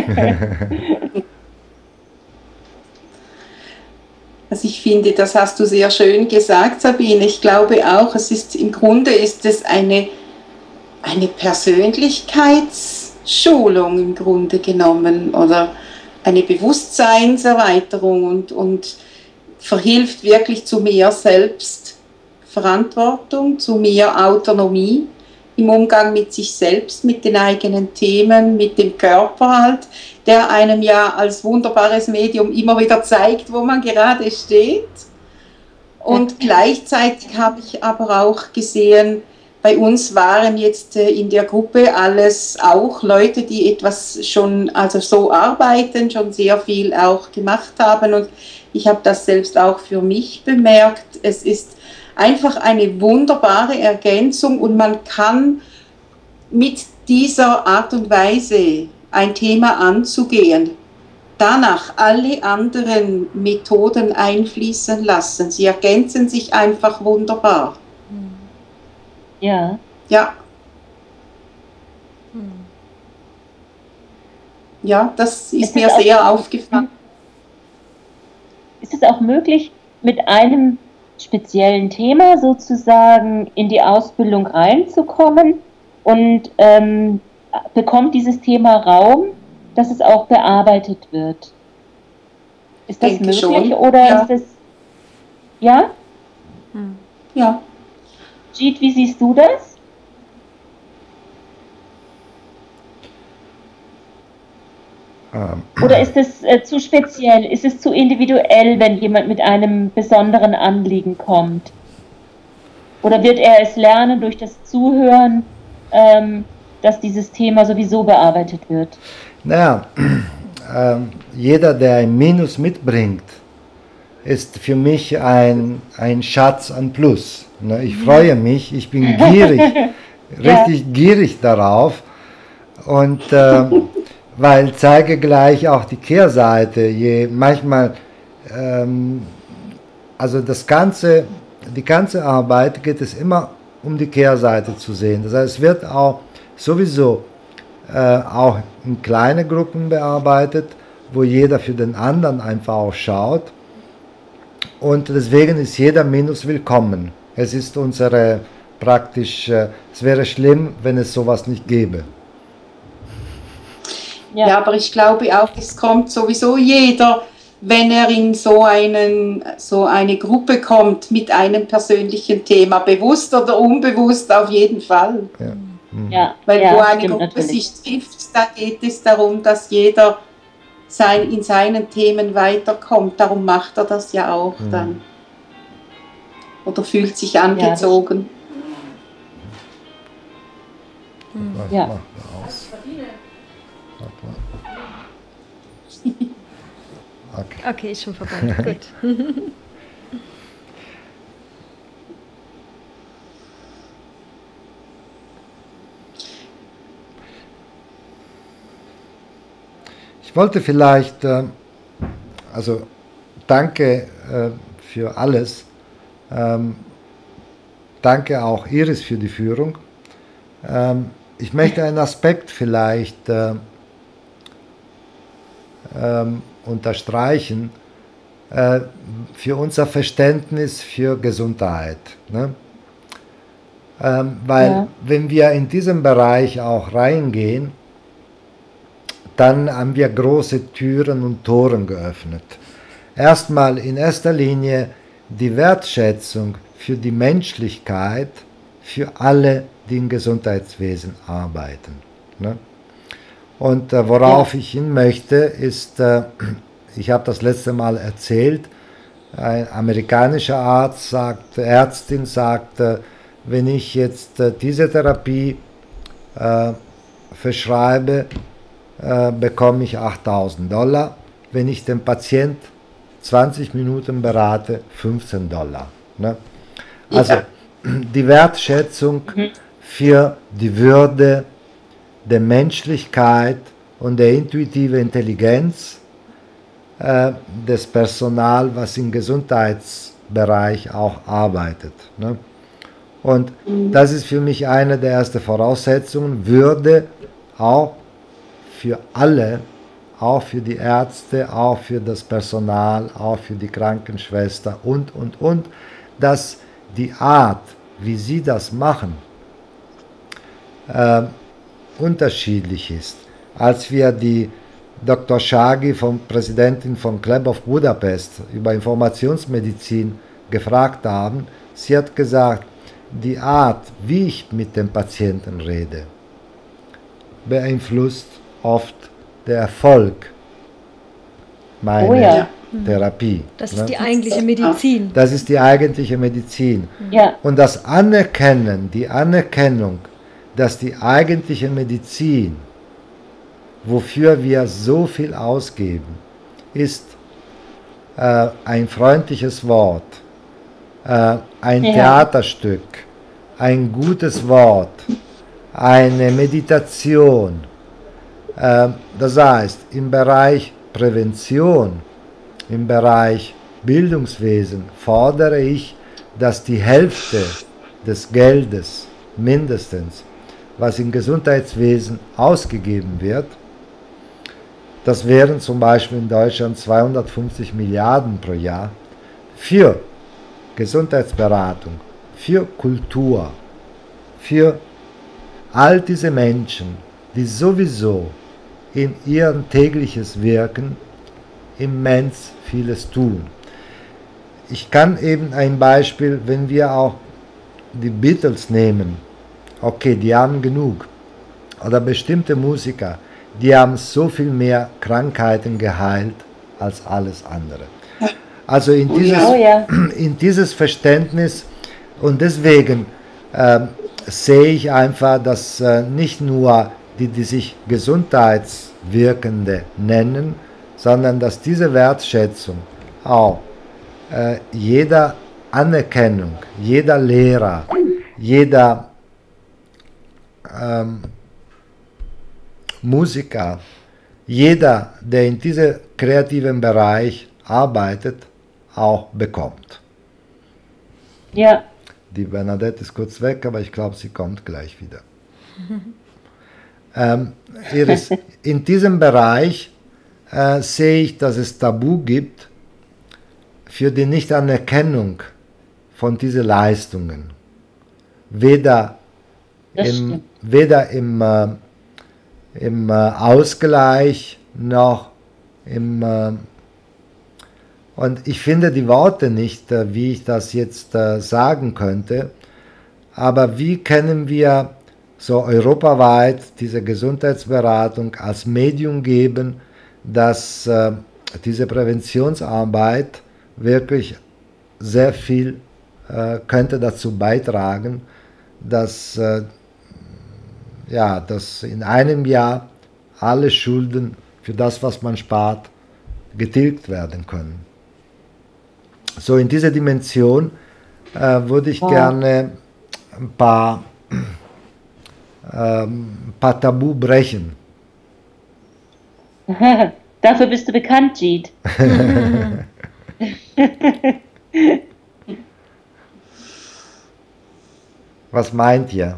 [SPEAKER 3] Also ich finde, das hast du sehr schön gesagt, Sabine. Ich glaube auch, es ist im Grunde ist es eine, eine Persönlichkeitsschulung im Grunde genommen oder eine Bewusstseinserweiterung und, und verhilft wirklich zu mehr Selbstverantwortung, zu mehr Autonomie im Umgang mit sich selbst, mit den eigenen Themen, mit dem Körper halt, der einem ja als wunderbares Medium immer wieder zeigt, wo man gerade steht. Und gleichzeitig habe ich aber auch gesehen, bei uns waren jetzt in der Gruppe alles auch Leute, die etwas schon, also so arbeiten, schon sehr viel auch gemacht haben. Und ich habe das selbst auch für mich bemerkt. Es ist einfach eine wunderbare Ergänzung und man kann mit dieser Art und Weise ein Thema anzugehen, danach alle anderen Methoden einfließen lassen. Sie ergänzen sich einfach wunderbar.
[SPEAKER 4] Ja.
[SPEAKER 3] Ja. Ja, das ist, ist mir sehr auch, aufgefallen.
[SPEAKER 4] Ist es auch möglich, mit einem speziellen Thema sozusagen in die Ausbildung reinzukommen und ähm, bekommt dieses Thema Raum, dass es auch bearbeitet wird? Ist das möglich schon. Oder ja. Ist es... Ja?
[SPEAKER 3] Hm. Ja.
[SPEAKER 4] Jeet, wie siehst du das?
[SPEAKER 1] Ähm.
[SPEAKER 4] Oder ist es äh, zu speziell, ist es zu individuell, wenn jemand mit einem besonderen Anliegen kommt? Oder wird er es lernen durch das Zuhören, ähm, dass dieses Thema sowieso bearbeitet wird?
[SPEAKER 1] Naja, äh, jeder, der ein Minus mitbringt, ist für mich ein, ein Schatz an Plus. Ne? Ich freue mich, ich bin gierig, richtig ja. gierig darauf. Und äh, weil zeige gleich auch die Kehrseite. Je manchmal, ähm, also das ganze, die ganze Arbeit geht es immer um die Kehrseite zu sehen. Das heißt, es wird auch sowieso äh, auch in kleine Gruppen bearbeitet, wo jeder für den anderen einfach auch schaut. Und deswegen ist jeder Minus willkommen. Es ist unsere praktisch, äh, es wäre schlimm, wenn es sowas nicht gäbe.
[SPEAKER 3] Ja. ja, aber ich glaube auch, es kommt sowieso jeder, wenn er in so, einen, so eine Gruppe kommt mit einem persönlichen Thema, bewusst oder unbewusst auf jeden Fall.
[SPEAKER 1] Ja.
[SPEAKER 3] Mhm. Ja, Weil ja, wo eine Gruppe natürlich. sich trifft, da geht es darum, dass jeder sein, in seinen Themen weiterkommt. Darum macht er das ja auch mhm. dann. Oder fühlt sich angezogen.
[SPEAKER 4] Ja. Ja.
[SPEAKER 1] Okay.
[SPEAKER 2] Okay, ist schon vorbei. Gut.
[SPEAKER 1] Ich wollte vielleicht, äh, also danke äh, für alles. Ähm, danke auch Iris für die Führung. Ähm, ich möchte einen Aspekt vielleicht äh, ähm, unterstreichen äh, für unser Verständnis für Gesundheit. Ne? Ähm, weil ja. wenn wir in diesem Bereich auch reingehen, dann haben wir große Türen und Toren geöffnet. Erstmal in erster Linie die Wertschätzung für die Menschlichkeit, für alle, die im Gesundheitswesen arbeiten. Ne? Und äh, worauf ja. ich hin möchte, ist, äh, ich habe das letzte Mal erzählt, ein amerikanischer Arzt sagt, Ärztin sagt, äh, wenn ich jetzt äh, diese Therapie äh, verschreibe, äh, bekomme ich achttausend Dollar. Wenn ich den Patient zwanzig Minuten berate, fünfzehn Dollar. Ne? Also ja. Die Wertschätzung mhm. für die Würde der Menschlichkeit und der intuitive Intelligenz äh, des Personals, was im Gesundheitsbereich auch arbeitet. Ne? Und mhm. das ist für mich eine der ersten Voraussetzungen, Würde auch für alle, auch für die Ärzte, auch für das Personal, auch für die Krankenschwester und, und, und, dass die Art, wie sie das machen, äh, unterschiedlich ist. Als wir die Doktor Shagi, von Präsidentin von Club of Budapest, über Informationsmedizin gefragt haben, sie hat gesagt, die Art, wie ich mit dem Patienten rede, beeinflusst oft der Erfolg meiner oh ja. Therapie.
[SPEAKER 2] Das ist ne? die eigentliche Medizin.
[SPEAKER 1] Das ist die eigentliche Medizin.
[SPEAKER 4] Ja.
[SPEAKER 1] Und das Anerkennen, die Anerkennung, dass die eigentliche Medizin, wofür wir so viel ausgeben, ist äh, ein freundliches Wort, äh, ein ja. Theaterstück, ein gutes Wort, eine Meditation. Äh, das heißt, im Bereich Prävention, im Bereich Bildungswesen fordere ich, dass die Hälfte des Geldes mindestens, was im Gesundheitswesen ausgegeben wird, das wären zum Beispiel in Deutschland zweihundertfünfzig Milliarden pro Jahr, für Gesundheitsberatung, für Kultur, für all diese Menschen, die sowieso in ihrem tägliches Wirken immens vieles tun. Ich kann eben ein Beispiel, wenn wir auch die Beatles nehmen, okay, die haben genug, oder bestimmte Musiker, die haben so viel mehr Krankheiten geheilt als alles andere. Also in dieses, oh ja. in dieses Verständnis, und deswegen äh, sehe ich einfach, dass äh, nicht nur die, die sich Gesundheitswirkende nennen, sondern dass diese Wertschätzung auch äh, jeder Anerkennung, jeder Lehrer, jeder ähm, Musiker, jeder, der in diesem kreativen Bereich arbeitet, auch bekommt.
[SPEAKER 4] Ja.
[SPEAKER 1] Die Bernadette ist kurz weg, aber ich glaube, sie kommt gleich wieder. ähm, Iris, in diesem Bereich äh, sehe ich, dass es Tabu gibt für die Nichtanerkennung von diesen Leistungen. Weder im, weder im, äh, im äh, Ausgleich noch im... Äh, und ich finde die Worte nicht, äh, wie ich das jetzt äh, sagen könnte, aber wie können wir so europaweit diese Gesundheitsberatung als Medium geben, dass äh, diese Präventionsarbeit wirklich sehr viel äh, könnte dazu beitragen, dass, äh, ja, dass in einem Jahr alle Schulden für das, was man spart, getilgt werden können. So in dieser Dimension äh, würde ich ja. gerne ein paar, ähm, ein paar Tabu brechen.
[SPEAKER 4] Dafür bist du bekannt, Jeet.
[SPEAKER 1] Was meint ihr?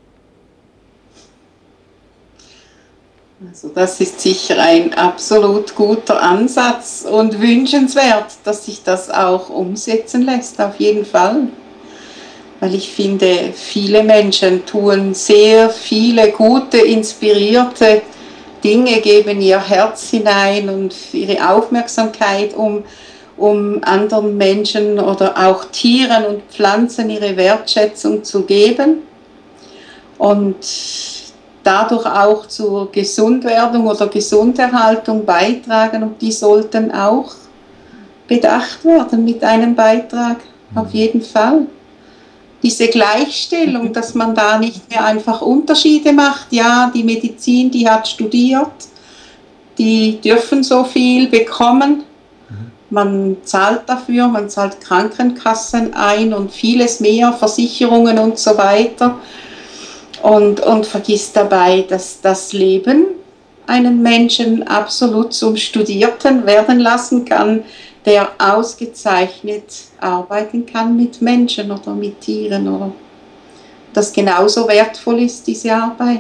[SPEAKER 3] Also das ist sicher ein absolut guter Ansatz und wünschenswert, dass sich das auch umsetzen lässt, auf jeden Fall. Weil ich finde, viele Menschen tun sehr viele gute, inspirierte Dinge, geben ihr Herz hinein und ihre Aufmerksamkeit, um, um anderen Menschen oder auch Tieren und Pflanzen ihre Wertschätzung zu geben und dadurch auch zur Gesundwerdung oder Gesunderhaltung beitragen, und die sollten auch bedacht werden mit einem Beitrag, auf jeden Fall. diese Gleichstellung, dass man da nicht mehr einfach Unterschiede macht. Ja, die Medizin, die hat studiert, die dürfen so viel bekommen. Man zahlt dafür, man zahlt Krankenkassen ein und vieles mehr, Versicherungen und so weiter. Und, und vergisst dabei, dass das Leben einen Menschen absolut zum Studierten werden lassen kann, der ausgezeichnet arbeiten kann mit Menschen oder mit Tieren. Oder das genauso wertvoll ist, diese Arbeit.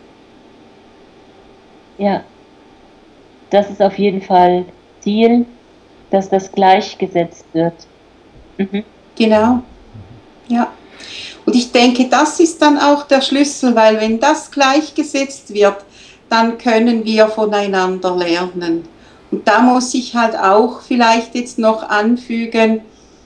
[SPEAKER 4] Ja, das ist auf jeden Fall Ziel, dass das gleichgesetzt wird. Mhm.
[SPEAKER 3] Genau, ja. Und ich denke, das ist dann auch der Schlüssel, weil wenn das gleichgesetzt wird, dann können wir voneinander lernen. Und da muss ich halt auch vielleicht jetzt noch anfügen,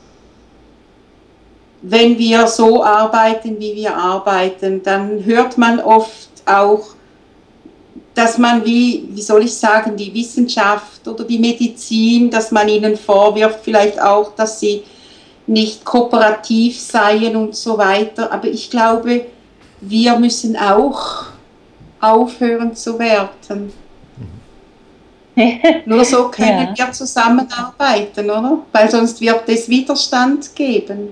[SPEAKER 3] wenn wir so arbeiten, wie wir arbeiten, dann hört man oft auch, dass man, wie, wie soll ich sagen, die Wissenschaft oder die Medizin, dass man ihnen vorwirft, vielleicht auch, dass sie nicht kooperativ seien und so weiter. Aber ich glaube, wir müssen auch aufhören zu werten. Nur so können ja. wir zusammenarbeiten, oder? Weil sonst wird es Widerstand geben.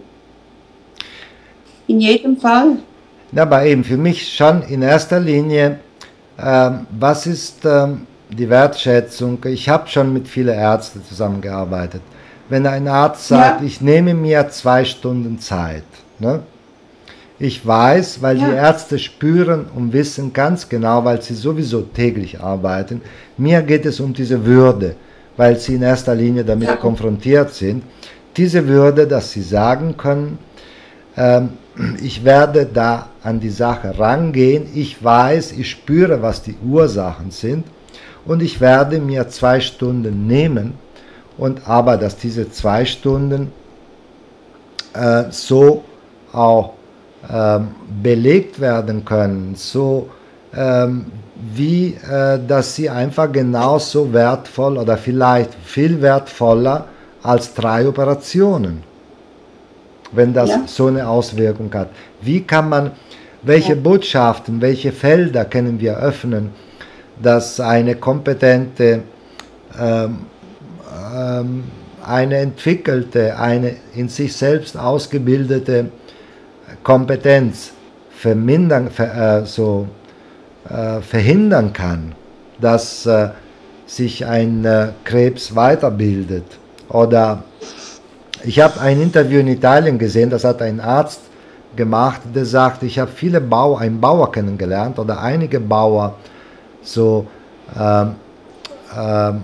[SPEAKER 3] In jedem Fall.
[SPEAKER 1] Ja, aber eben für mich schon in erster Linie, ähm, was ist ähm, die Wertschätzung? Ich habe schon mit vielen Ärzten zusammengearbeitet. Wenn ein Arzt sagt, ja. ich nehme mir zwei Stunden Zeit, ne? Ich weiß, weil ja. die Ärzte spüren und wissen ganz genau, weil sie sowieso täglich arbeiten, mir geht es um diese Würde, weil sie in erster Linie damit ja. konfrontiert sind. Diese Würde, dass sie sagen können, ähm, ich werde da an die Sache rangehen, ich weiß, ich spüre, was die Ursachen sind und ich werde mir zwei Stunden nehmen, und aber, dass diese zwei Stunden äh, so auch ähm, belegt werden können, so ähm, wie, äh, dass sie einfach genauso wertvoll oder vielleicht viel wertvoller als drei Operationen, wenn das ja. so eine Auswirkung hat. Wie kann man, welche ja. Botschaften, welche Felder können wir öffnen, dass eine kompetente, ähm, ähm, eine entwickelte, eine in sich selbst ausgebildete Kompetenz vermindern, ver, äh, so, äh, verhindern kann, dass äh, sich ein äh, Krebs weiterbildet. Oder ich habe ein Interview in Italien gesehen, das hat ein Arzt gemacht, der sagt, ich habe viele Bauer, einen Bauer kennengelernt oder einige Bauer, so ähm, ähm,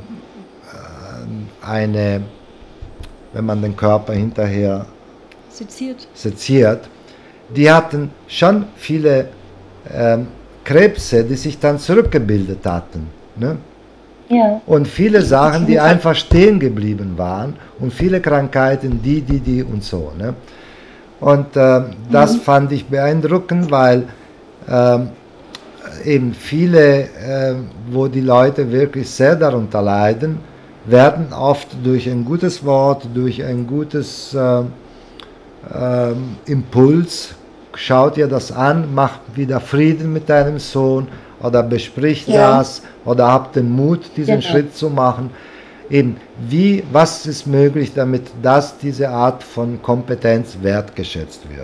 [SPEAKER 1] eine, wenn man den Körper hinterher
[SPEAKER 2] seziert,
[SPEAKER 1] seziert die hatten schon viele ähm, Krebse, die sich dann zurückgebildet hatten. Ne?
[SPEAKER 4] Ja.
[SPEAKER 1] Und viele Sachen, die einfach stehen geblieben waren und viele Krankheiten, die, die, die und so. Ne? Und äh, das mhm. fand ich beeindruckend, weil äh, eben viele, äh, wo die Leute wirklich sehr darunter leiden, werden oft durch ein gutes Wort, durch ein gutes äh, äh, Impuls, schaut ihr das an, macht wieder Frieden mit deinem Sohn oder bespricht ja. das oder habt den Mut, diesen genau. Schritt zu machen. Eben, wie, was ist möglich, damit das, diese Art von Kompetenz wertgeschätzt wird?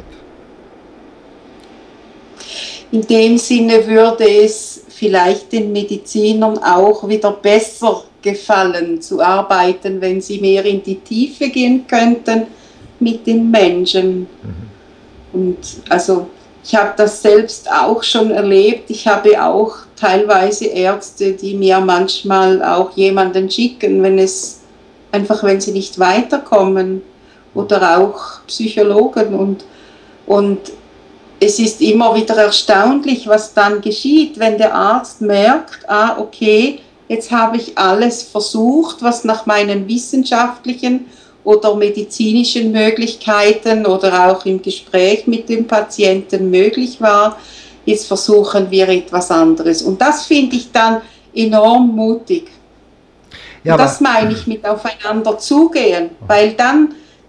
[SPEAKER 3] In dem Sinne würde es vielleicht den Medizinern auch wieder besser gefallen zu arbeiten, wenn sie mehr in die Tiefe gehen könnten mit den Menschen. Mhm. Und also ich habe das selbst auch schon erlebt. Ich habe auch teilweise Ärzte, die mir manchmal auch jemanden schicken, wenn es einfach, wenn sie nicht weiterkommen, oder auch Psychologen. Und, und es ist immer wieder erstaunlich, was dann geschieht, wenn der Arzt merkt, ah, okay, jetzt habe ich alles versucht, was nach meinen wissenschaftlichen oder medizinischen Möglichkeiten oder auch im Gespräch mit dem Patienten möglich war. Jetzt versuchen wir etwas anderes. Und das finde ich dann enorm mutig. Ja, und das meine ich mit aufeinander zugehen, weil dann,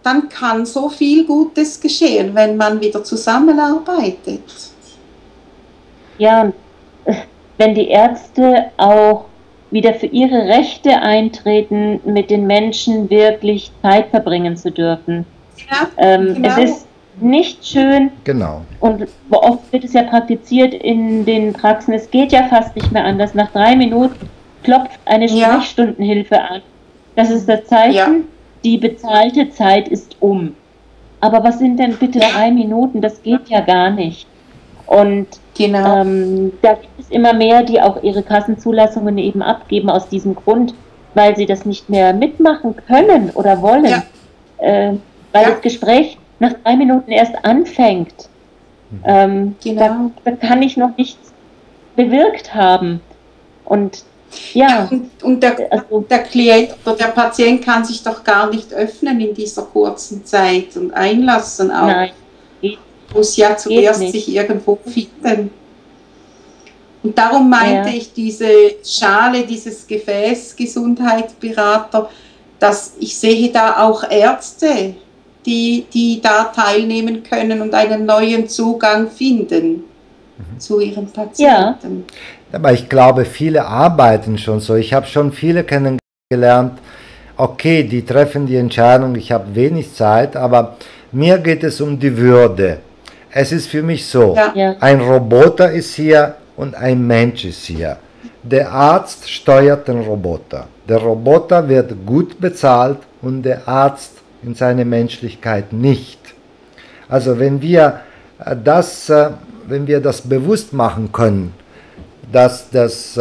[SPEAKER 3] dann kann so viel Gutes geschehen, wenn man wieder zusammenarbeitet.
[SPEAKER 4] Ja, und wenn die Ärzte auch wieder für ihre Rechte eintreten, mit den Menschen wirklich Zeit verbringen zu dürfen.
[SPEAKER 3] Ja,
[SPEAKER 4] ähm,
[SPEAKER 3] genau.
[SPEAKER 4] Es ist nicht schön,
[SPEAKER 1] Genau.
[SPEAKER 4] und oft wird es ja praktiziert in den Praxen, es geht ja fast nicht mehr anders. Nach drei Minuten klopft eine
[SPEAKER 3] Ja.
[SPEAKER 4] Sprechstundenhilfe an. Das ist das Zeichen,
[SPEAKER 3] Ja.
[SPEAKER 4] die bezahlte Zeit ist um. Aber was sind denn bitte
[SPEAKER 3] Ja.
[SPEAKER 4] drei Minuten? Das geht ja gar nicht. Und
[SPEAKER 3] Genau.
[SPEAKER 4] ähm, da gibt es immer mehr, die auch ihre Kassenzulassungen eben abgeben aus diesem Grund, weil sie das nicht mehr mitmachen können oder wollen.
[SPEAKER 3] Ja.
[SPEAKER 4] Äh, weil
[SPEAKER 3] Ja.
[SPEAKER 4] das Gespräch nach drei Minuten erst anfängt. Ähm,
[SPEAKER 3] Genau.
[SPEAKER 4] da, da kann ich noch nichts bewirkt haben. Und ja,
[SPEAKER 3] Ja, und, und der,
[SPEAKER 4] also,
[SPEAKER 3] der Klient oder der Patient kann sich doch gar nicht öffnen in dieser kurzen Zeit und einlassen auch.
[SPEAKER 4] nein, geht,
[SPEAKER 3] Muss ja zuerst
[SPEAKER 4] nicht.
[SPEAKER 3] sich irgendwo finden. Und darum meinte
[SPEAKER 4] Ja.
[SPEAKER 3] ich diese Schale, dieses Gefäß Gesundheitsberater, dass ich sehe da auch Ärzte, die, die da teilnehmen können und einen neuen Zugang finden zu ihren Patienten.
[SPEAKER 1] Aber ich glaube, viele arbeiten schon so. Ich habe schon viele kennengelernt, okay, die treffen die Entscheidung, ich habe wenig Zeit, aber mir geht es um die Würde. Es ist für mich so,
[SPEAKER 3] Ja.
[SPEAKER 4] Ja.
[SPEAKER 1] ein Roboter ist hier und ein Mensch ist hier. Der Arzt steuert den Roboter. Der Roboter wird gut bezahlt und der Arzt in seiner Menschlichkeit nicht. Also wenn wir das, wenn wir das bewusst machen können, dass, das,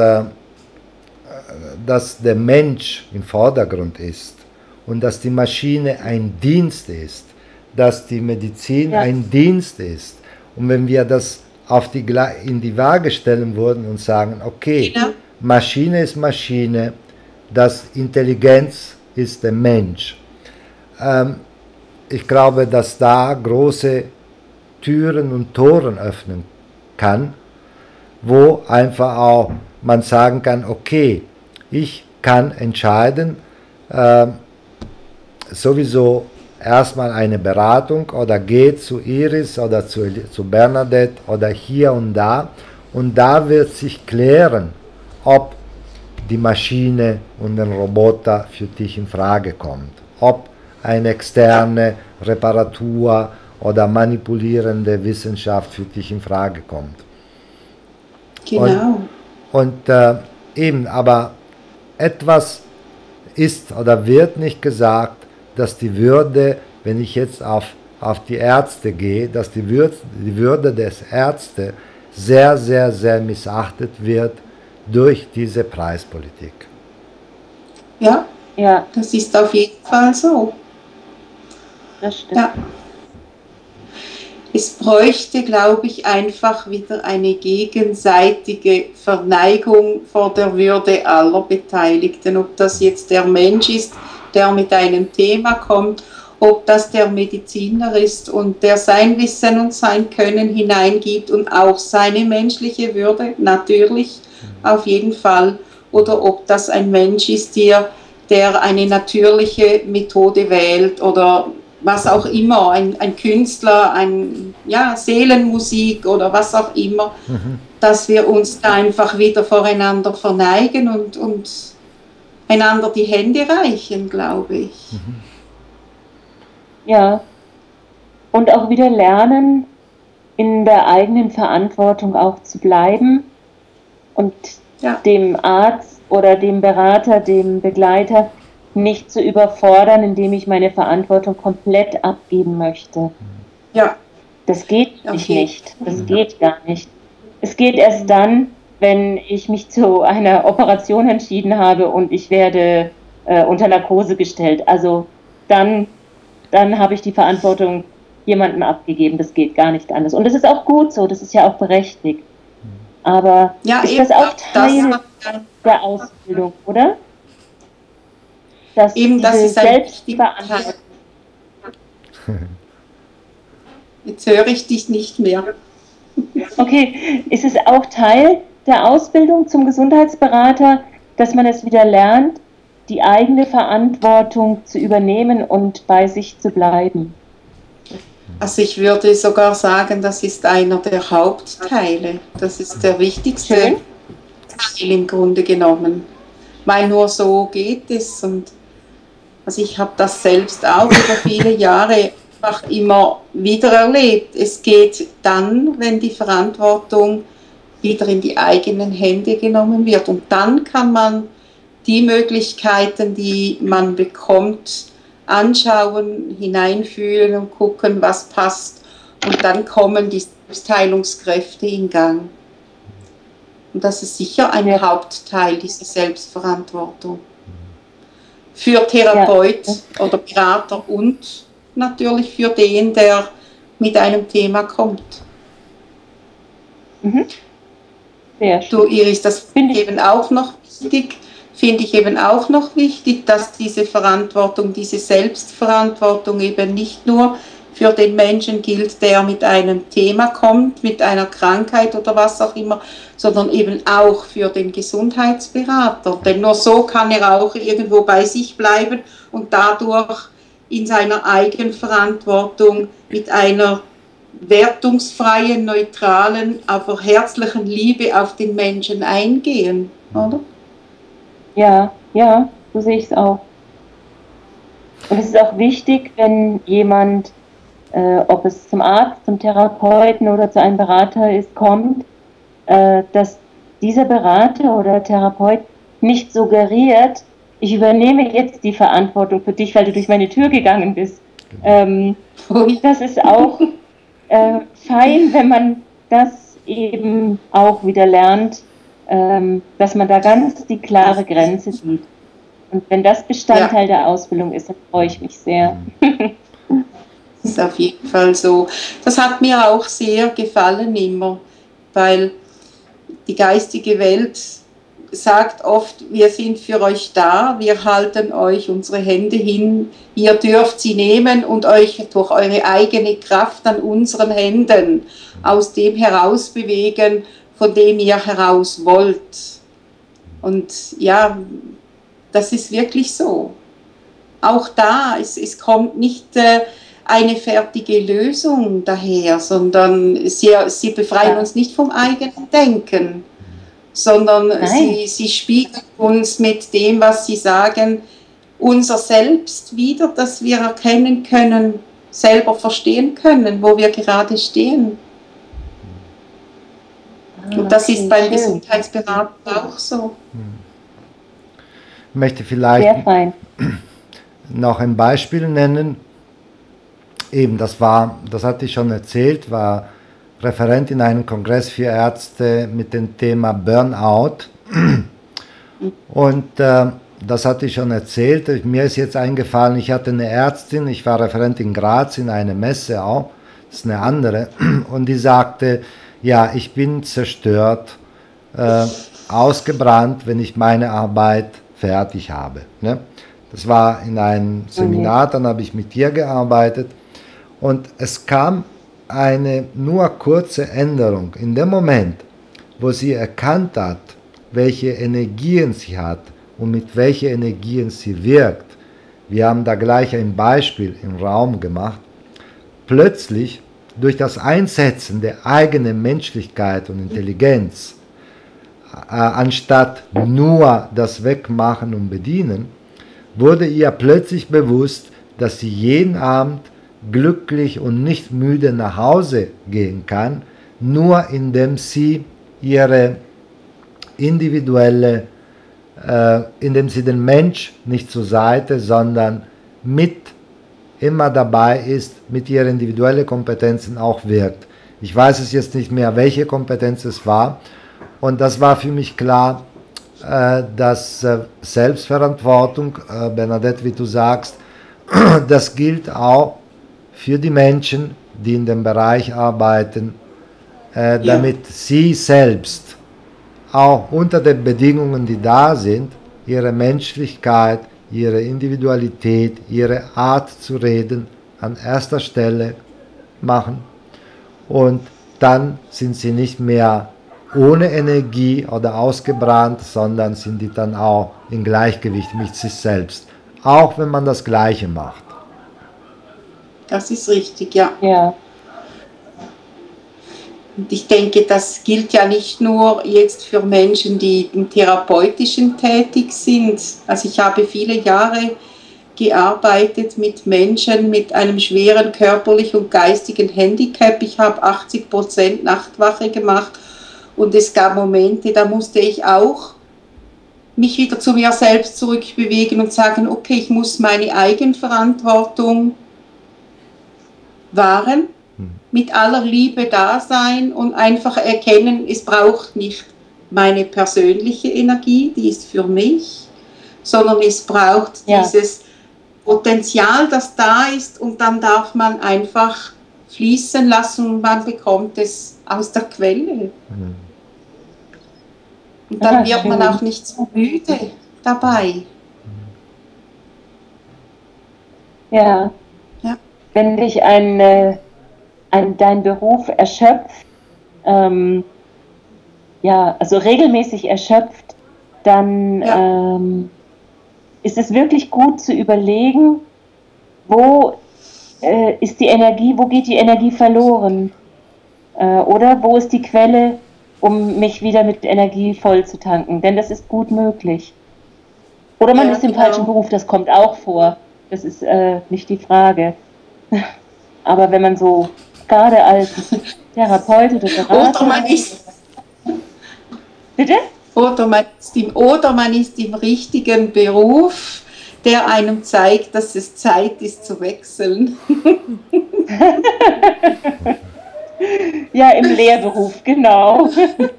[SPEAKER 1] dass der Mensch im Vordergrund ist und dass die Maschine ein Dienst ist, dass die Medizin
[SPEAKER 4] Ja.
[SPEAKER 1] ein Dienst ist. Und wenn wir das auf die, in die Waage stellen würden und sagen, okay,
[SPEAKER 3] Ja.
[SPEAKER 1] Maschine ist Maschine, das Intelligenz ist der Mensch. Ähm, ich glaube, dass da große Türen und Toren öffnen kann, wo einfach auch man sagen kann, okay, ich kann entscheiden, äh, sowieso erstmal eine Beratung oder geht zu Iris oder zu, zu Bernadette oder hier und da und da wird sich klären, ob die Maschine und der Roboter für dich in Frage kommt, ob eine externe Reparatur oder manipulierende Wissenschaft für dich in Frage kommt.
[SPEAKER 3] Genau.
[SPEAKER 1] Und, und äh, eben, aber etwas ist oder wird nicht gesagt, dass die Würde, wenn ich jetzt auf, auf die Ärzte gehe, dass die Würde, die Würde des Ärzte sehr, sehr, sehr missachtet wird durch diese Preispolitik.
[SPEAKER 3] Ja,
[SPEAKER 4] ja,
[SPEAKER 3] das ist auf jeden Fall so.
[SPEAKER 4] das stimmt.
[SPEAKER 3] Ja. Es bräuchte, glaube ich, einfach wieder eine gegenseitige Verneigung vor der Würde aller Beteiligten. Ob das jetzt der Mensch ist, der mit einem Thema kommt, ob das der Mediziner ist und der sein Wissen und sein Können hineingibt und auch seine menschliche Würde, natürlich, auf jeden Fall. Oder ob das ein Mensch ist, der, der eine natürliche Methode wählt oder was auch immer, ein, ein Künstler, ein, ja, Seelenmusik oder was auch immer, mhm. dass wir uns da einfach wieder voreinander verneigen und, und einander die Hände reichen, glaube ich.
[SPEAKER 1] Mhm.
[SPEAKER 4] Ja, und auch wieder lernen, in der eigenen Verantwortung auch zu bleiben und ja. dem Arzt oder dem Berater, dem Begleiter nicht zu überfordern, indem ich meine Verantwortung komplett abgeben möchte.
[SPEAKER 3] Ja.
[SPEAKER 4] Das geht
[SPEAKER 3] okay.
[SPEAKER 4] nicht. Das geht gar nicht. Es geht erst dann, wenn ich mich zu einer Operation entschieden habe und ich werde äh, unter Narkose gestellt. Also dann, dann habe ich die Verantwortung jemandem abgegeben. Das geht gar nicht anders. Und das ist auch gut so. Das ist ja auch berechtigt. Aber
[SPEAKER 3] ja,
[SPEAKER 4] ist
[SPEAKER 3] eben,
[SPEAKER 4] das auch Teil
[SPEAKER 3] das
[SPEAKER 4] der Ausbildung, oder? Dass
[SPEAKER 3] eben, das ist ein Selbstverantwortung. Jetzt höre ich dich nicht mehr.
[SPEAKER 4] Okay, ist es auch Teil der Ausbildung zum Gesundheitsberater, dass man es wieder lernt, die eigene Verantwortung zu übernehmen und bei sich zu bleiben.
[SPEAKER 3] Also ich würde sogar sagen, das ist einer der Hauptteile. Das ist der wichtigste
[SPEAKER 4] Schön.
[SPEAKER 3] Teil im Grunde genommen. Weil nur so geht es. Und also ich habe das selbst auch über viele Jahre einfach immer wieder erlebt. Es geht dann, wenn die Verantwortung wieder in die eigenen Hände genommen wird. Und dann kann man die Möglichkeiten, die man bekommt, anschauen, hineinfühlen und gucken, was passt. Und dann kommen die Selbstheilungskräfte in Gang. Und das ist sicher ein ja. Hauptteil dieser Selbstverantwortung. Für Therapeut ja. oder Berater und natürlich für den, der mit einem Thema kommt.
[SPEAKER 4] Mhm. Sehr schön.
[SPEAKER 3] Du, Iris, das finde ich eben auch noch wichtig. Finde ich eben auch noch wichtig, dass diese Verantwortung, diese Selbstverantwortung eben nicht nur für den Menschen gilt, der mit einem Thema kommt, mit einer Krankheit oder was auch immer, sondern eben auch für den Gesundheitsberater. Denn nur so kann er auch irgendwo bei sich bleiben und dadurch in seiner Eigenverantwortung mit einer wertungsfreien, neutralen, aber herzlichen Liebe auf den Menschen eingehen, oder?
[SPEAKER 4] Ja, ja, so sehe ich es auch. Und es ist auch wichtig, wenn jemand, äh, ob es zum Arzt, zum Therapeuten oder zu einem Berater ist, kommt, äh, dass dieser Berater oder Therapeut nicht suggeriert, ich übernehme jetzt die Verantwortung für dich, weil du durch meine Tür gegangen bist. Ähm, das ist auch äh, fein, wenn man das eben auch wieder lernt, ähm, dass man da ganz die klare Grenze sieht. Und wenn das Bestandteil ja. der Ausbildung ist, dann freue ich mich sehr.
[SPEAKER 3] Das ist auf jeden Fall so. Das hat mir auch sehr gefallen immer, weil die geistige Welt sagt oft, wir sind für euch da, wir halten euch unsere Hände hin, ihr dürft sie nehmen und euch durch eure eigene Kraft an unseren Händen aus dem heraus bewegen, von dem ihr heraus wollt. Und ja, das ist wirklich so. Auch da, es, es kommt nicht äh, eine fertige Lösung daher, sondern sie, sie befreien ja. uns nicht vom eigenen Denken, sondern sie, sie spiegeln uns mit dem, was sie sagen, unser Selbst wieder, dass wir erkennen können, selber verstehen können, wo wir gerade stehen. Ah, und das ist beim schön. Gesundheitsberater auch so.
[SPEAKER 1] Ich möchte vielleicht noch ein Beispiel nennen. Eben, das war, das hatte ich schon erzählt, war Referent in einem Kongress für Ärzte mit dem Thema Burnout. Und äh, das hatte ich schon erzählt. Mir ist jetzt eingefallen, ich hatte eine Ärztin, ich war Referent in Graz in einer Messe auch, das ist eine andere, und die sagte, ja, ich bin zerstört, äh, ausgebrannt, wenn ich meine Arbeit fertig habe. Ne? Das war in einem Seminar, dann habe ich mit ihr gearbeitet und es kam eine nur kurze Änderung. In dem Moment, wo sie erkannt hat, welche Energien sie hat und mit welchen Energien sie wirkt, wir haben da gleich ein Beispiel im Raum gemacht, plötzlich durch das Einsetzen der eigenen Menschlichkeit und Intelligenz, äh, anstatt nur das Wegmachen und Bedienen, wurde ihr plötzlich bewusst, dass sie jeden Abend glücklich und nicht müde nach Hause gehen kann, nur indem sie ihre individuelle, äh, indem sie den Mensch nicht zur Seite, sondern mit immer dabei ist, mit ihren individuellen Kompetenzen auch wirkt. Ich weiß es jetzt nicht mehr, welche Kompetenz es war, und das war für mich klar, äh, dass äh, Selbstverantwortung, äh, Bernadette, wie du sagst, das gilt auch für die Menschen, die in dem Bereich arbeiten, äh, damit ja. sie selbst auch unter den Bedingungen, die da sind, ihre Menschlichkeit, ihre Individualität, ihre Art zu reden an erster Stelle machen, und dann sind sie nicht mehr ohne Energie oder ausgebrannt, sondern sind die dann auch im Gleichgewicht mit sich selbst, auch wenn man das Gleiche macht.
[SPEAKER 3] Das ist richtig, ja.
[SPEAKER 4] Ja.
[SPEAKER 3] Und ich denke, das gilt ja nicht nur jetzt für Menschen, die im Therapeutischen tätig sind. Also ich habe viele Jahre gearbeitet mit Menschen mit einem schweren körperlichen und geistigen Handicap. Ich habe achtzig Prozent Nachtwache gemacht und es gab Momente, da musste ich auch mich wieder zu mir selbst zurückbewegen und sagen, okay, ich muss meine Eigenverantwortung wahren, mit aller Liebe da sein und einfach erkennen, es braucht nicht meine persönliche Energie, die ist für mich, sondern es braucht ja. dieses Potenzial, das da ist, und dann darf man einfach fließen lassen und man bekommt es aus der Quelle. Und dann wird man auch nicht so müde dabei.
[SPEAKER 4] Ja.
[SPEAKER 3] Ja.
[SPEAKER 4] Wenn dich ein, äh, ein, dein Beruf erschöpft, ähm, ja, also regelmäßig erschöpft, dann ja. ähm, ist es wirklich gut zu überlegen, wo äh, ist die Energie, wo geht die Energie verloren? Äh, oder wo ist die Quelle, um mich wieder mit Energie voll zu tanken? Denn das ist gut möglich. Oder man ja, ist im genau. falschen Beruf, das kommt auch vor. Das ist äh, nicht die Frage. Aber wenn man so gerade als Therapeut oder Berater...
[SPEAKER 3] Oder man ist...
[SPEAKER 4] Bitte?
[SPEAKER 3] Oder man, ist im, oder man ist im richtigen Beruf, der einem zeigt, dass es Zeit ist zu wechseln.
[SPEAKER 4] Ja, im Lehrberuf, genau.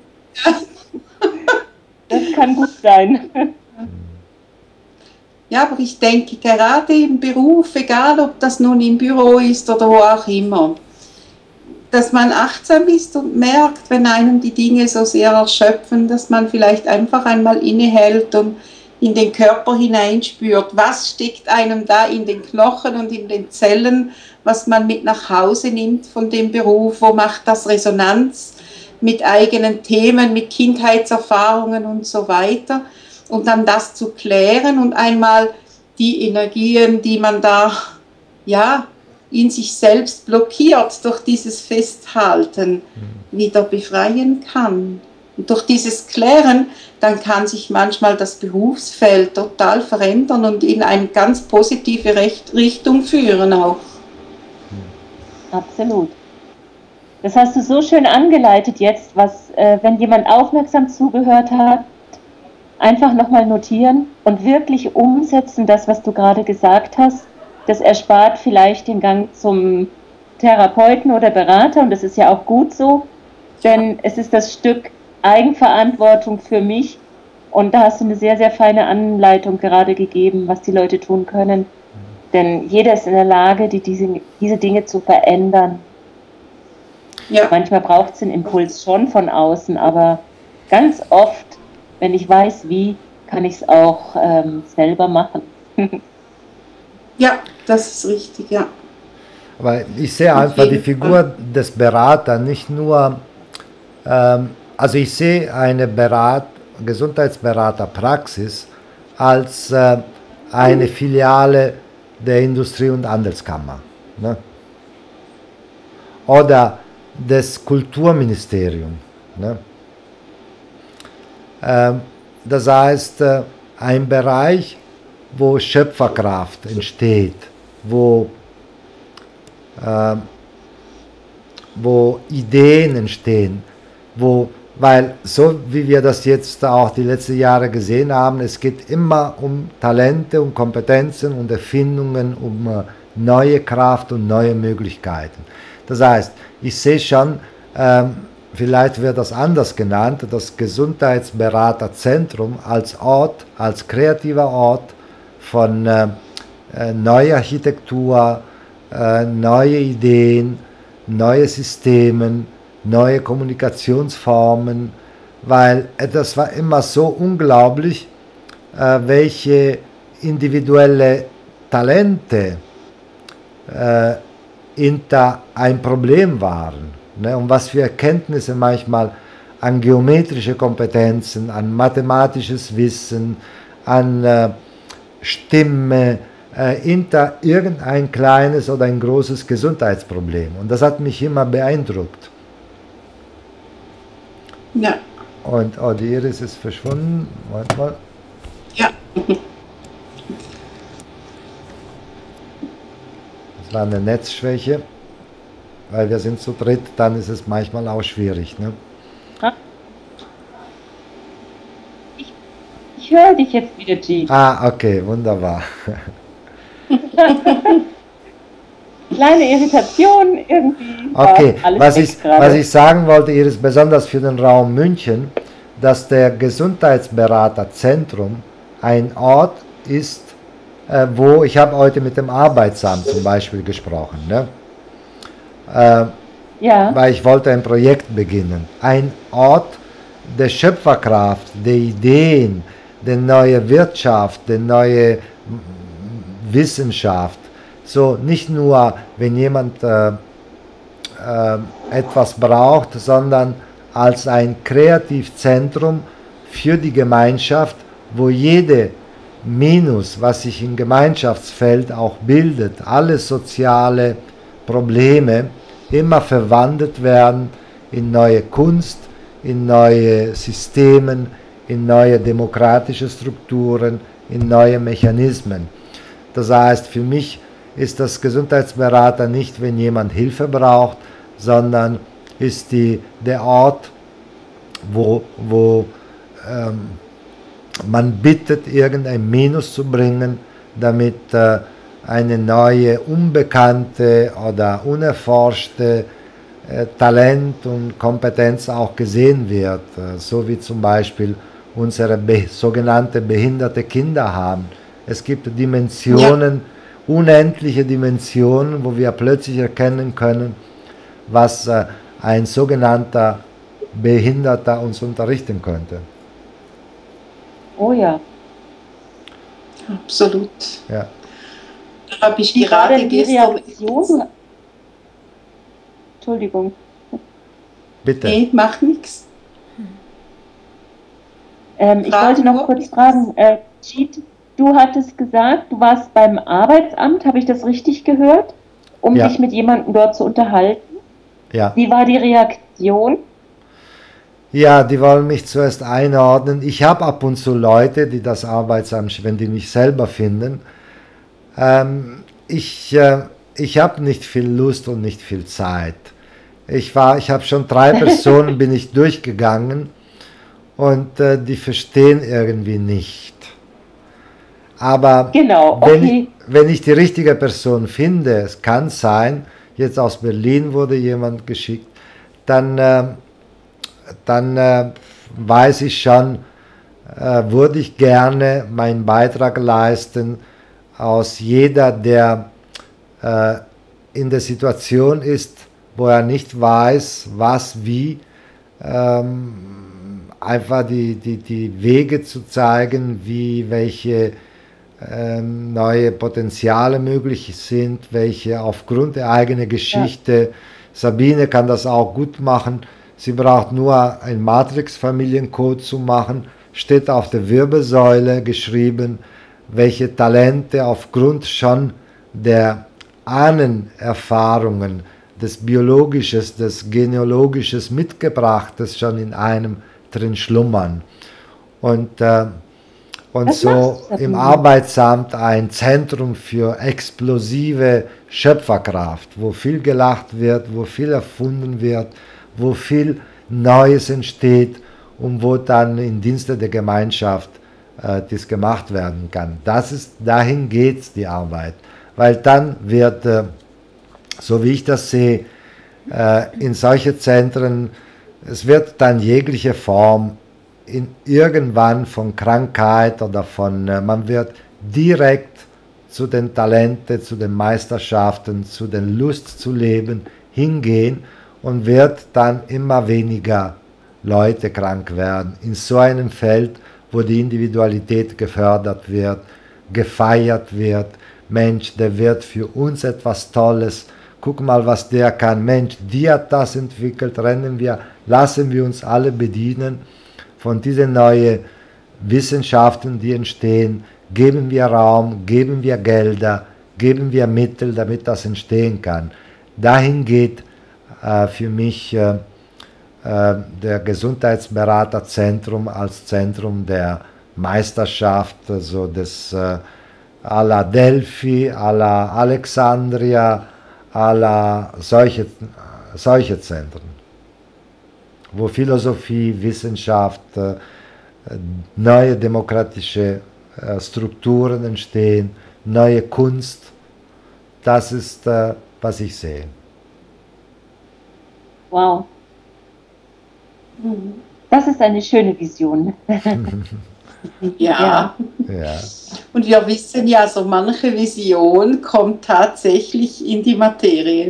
[SPEAKER 4] Das kann gut sein.
[SPEAKER 3] Ja, aber ich denke, gerade im Beruf, egal ob das nun im Büro ist oder wo auch immer, dass man achtsam ist und merkt, wenn einem die Dinge so sehr erschöpfen, dass man vielleicht einfach einmal innehält und in den Körper hineinspürt, was steckt einem da in den Knochen und in den Zellen, was man mit nach Hause nimmt von dem Beruf, wo macht das Resonanz mit eigenen Themen, mit Kindheitserfahrungen und so weiter, und dann das zu klären und einmal die Energien, die man da, ja, in sich selbst blockiert durch dieses Festhalten, wieder befreien kann. Und durch dieses Klären, dann kann sich manchmal das Berufsfeld total verändern und in eine ganz positive Richtung führen auch.
[SPEAKER 4] Absolut. Das hast du so schön angeleitet jetzt, was, äh, wenn jemand aufmerksam zugehört hat, einfach nochmal notieren und wirklich umsetzen, das, was du gerade gesagt hast. Das erspart vielleicht den Gang zum Therapeuten oder Berater, und das ist ja auch gut so, denn es ist das Stück Eigenverantwortung für mich, und da hast du eine sehr, sehr feine Anleitung gerade gegeben, was die Leute tun können, denn jeder ist in der Lage, die, diese, diese Dinge zu verändern. Ja. Manchmal braucht es einen Impuls schon von außen, aber ganz oft, wenn ich weiß wie, kann ich es auch ähm, selber machen.
[SPEAKER 3] Ja, das ist richtig, ja.
[SPEAKER 1] Aber ich sehe einfach die Figur des Beraters nicht nur, ähm, also ich sehe eine Berat, Gesundheitsberaterpraxis als äh, eine Filiale der Industrie- und Handelskammer, ne? Oder des Kulturministeriums. Ne? Ähm, das heißt, äh, ein Bereich, wo Schöpferkraft entsteht, wo, äh, wo Ideen entstehen, wo, weil so wie wir das jetzt auch die letzten Jahre gesehen haben, es geht immer um Talente, um Kompetenzen und Erfindungen, um äh, neue Kraft und neue Möglichkeiten. Das heißt, ich sehe schon, ähm, vielleicht wird das anders genannt, das Gesundheitsberaterzentrum als Ort, als kreativer Ort von äh, äh, neuer Architektur, äh, neue Ideen, neue Systeme, neue Kommunikationsformen, weil äh, das war immer so unglaublich, äh, welche individuelle Talente äh, hinter ein Problem waren, ne? Und was für Erkenntnisse manchmal an geometrische Kompetenzen, an mathematisches Wissen, an äh, Stimme, äh, hinter irgendein kleines oder ein großes Gesundheitsproblem. Und das hat mich immer beeindruckt.
[SPEAKER 3] Ja.
[SPEAKER 1] Und oh, die Iris ist verschwunden. Warte mal.
[SPEAKER 3] Ja.
[SPEAKER 1] Das war eine Netzschwäche, weil wir sind zu dritt, dann ist es manchmal auch schwierig. Ne?
[SPEAKER 4] Ich, ich höre dich jetzt wieder, G.
[SPEAKER 1] Ah, okay, wunderbar.
[SPEAKER 4] Kleine Irritation irgendwie.
[SPEAKER 1] Okay,
[SPEAKER 4] alles
[SPEAKER 1] was
[SPEAKER 4] weg
[SPEAKER 1] ich,
[SPEAKER 4] gerade.
[SPEAKER 1] was ich sagen wollte, Iris, besonders für den Raum München, dass der Gesundheitsberaterzentrum ein Ort ist, äh, wo, ich habe heute mit dem Arbeitsamt zum Beispiel gesprochen, ne? äh,
[SPEAKER 4] Ja.
[SPEAKER 1] weil ich wollte ein Projekt beginnen. Ein Ort der Schöpferkraft, der Ideen, der neue Wirtschaft, der neue Wissenschaft. So nicht nur, wenn jemand äh, äh, etwas braucht, sondern als ein Kreativzentrum für die Gemeinschaft, wo jede Minus, was sich im Gemeinschaftsfeld auch bildet, alle soziale Probleme immer verwandelt werden in neue Kunst, in neue Systemen, in neue demokratische Strukturen, in neue Mechanismen. Das heißt, für mich ist das Gesundheitsberater nicht, wenn jemand Hilfe braucht, sondern ist die, der Ort, wo, wo ähm, man bittet, irgendein Minus zu bringen, damit äh, eine neue, unbekannte oder unerforschte äh, Talent und Kompetenz auch gesehen wird, äh, so wie zum Beispiel unsere be sogenannte behinderte Kinder haben. Es gibt Dimensionen, ja. unendliche Dimensionen, wo wir plötzlich erkennen können, was äh, ein sogenannter Behinderter uns unterrichten könnte.
[SPEAKER 4] Oh ja.
[SPEAKER 3] Absolut.
[SPEAKER 1] Ja.
[SPEAKER 3] Da habe ich
[SPEAKER 4] Wie war
[SPEAKER 3] gerade
[SPEAKER 4] denn die
[SPEAKER 3] gestern...
[SPEAKER 4] Reaktion? Entschuldigung.
[SPEAKER 1] Bitte.
[SPEAKER 3] Nee, macht nichts.
[SPEAKER 4] Ähm, ich wollte noch kurz fragen, äh, Jeet, du hattest gesagt, du warst beim Arbeitsamt, habe ich das richtig gehört, um
[SPEAKER 1] Ja.
[SPEAKER 4] dich mit jemandem dort zu unterhalten?
[SPEAKER 1] Ja.
[SPEAKER 4] Wie war die Reaktion?
[SPEAKER 1] Ja, die wollen mich zuerst einordnen. Ich habe ab und zu Leute, die das Arbeitsamt, wenn die mich selber finden. Ähm, ich äh, ich habe nicht viel Lust und nicht viel Zeit. Ich war, ich habe schon drei Personen bin ich durchgegangen und äh, die verstehen irgendwie nicht. Aber
[SPEAKER 4] Genau,
[SPEAKER 1] wenn,
[SPEAKER 4] okay.
[SPEAKER 1] ich, wenn ich die richtige Person finde, es kann sein, jetzt aus Berlin wurde jemand geschickt, dann äh, dann äh, weiß ich schon, äh, würde ich gerne meinen Beitrag leisten, aus jeder, der äh, in der Situation ist, wo er nicht weiß, was, wie, ähm, einfach die, die, die Wege zu zeigen, wie welche ähm, neue Potenziale möglich sind, welche aufgrund der eigenen Geschichte, ja. Sabine kann das auch gut machen. Sie braucht nur ein Matrix-Familiencode zu machen, steht auf der Wirbelsäule geschrieben, welche Talente aufgrund schon der Ahnenerfahrungen, des Biologisches, des Genealogisches mitgebrachtes schon in einem drin schlummern. Und, äh, und so im Arbeitsamt ein Zentrum für explosive Schöpferkraft, wo viel gelacht wird, wo viel erfunden wird, wo viel Neues entsteht und wo dann im Dienste der Gemeinschaft äh, das gemacht werden kann. Das ist, dahin geht die Arbeit, weil dann wird, äh, so wie ich das sehe, äh, in solche Zentren, es wird dann jegliche Form in irgendwann von Krankheit oder von, äh, man wird direkt zu den Talenten, zu den Meisterschaften, zu den Lust zu leben hingehen und wird dann immer weniger Leute krank werden. In so einem Feld, wo die Individualität gefördert wird, gefeiert wird, Mensch, der wird für uns etwas Tolles guck mal, was der kann. Mensch, die hat das entwickelt, rennen wir, lassen wir uns alle bedienen von diesen neuen Wissenschaften, die entstehen, geben wir Raum, geben wir Gelder, geben wir Mittel, damit das entstehen kann. Dahin geht äh, für mich äh, äh, der Gesundheitsberaterzentrum als Zentrum der Meisterschaft, also des äh, à la Delphi, à la Alexandria, à la solche, solche Zentren, wo Philosophie, Wissenschaft, äh, neue demokratische äh, Strukturen entstehen, neue Kunst. Das ist, äh, was ich sehe.
[SPEAKER 4] Wow. Das ist eine schöne Vision.
[SPEAKER 3] Ja.
[SPEAKER 1] Ja.
[SPEAKER 3] Und wir wissen ja, so manche Vision kommt tatsächlich in die Materie.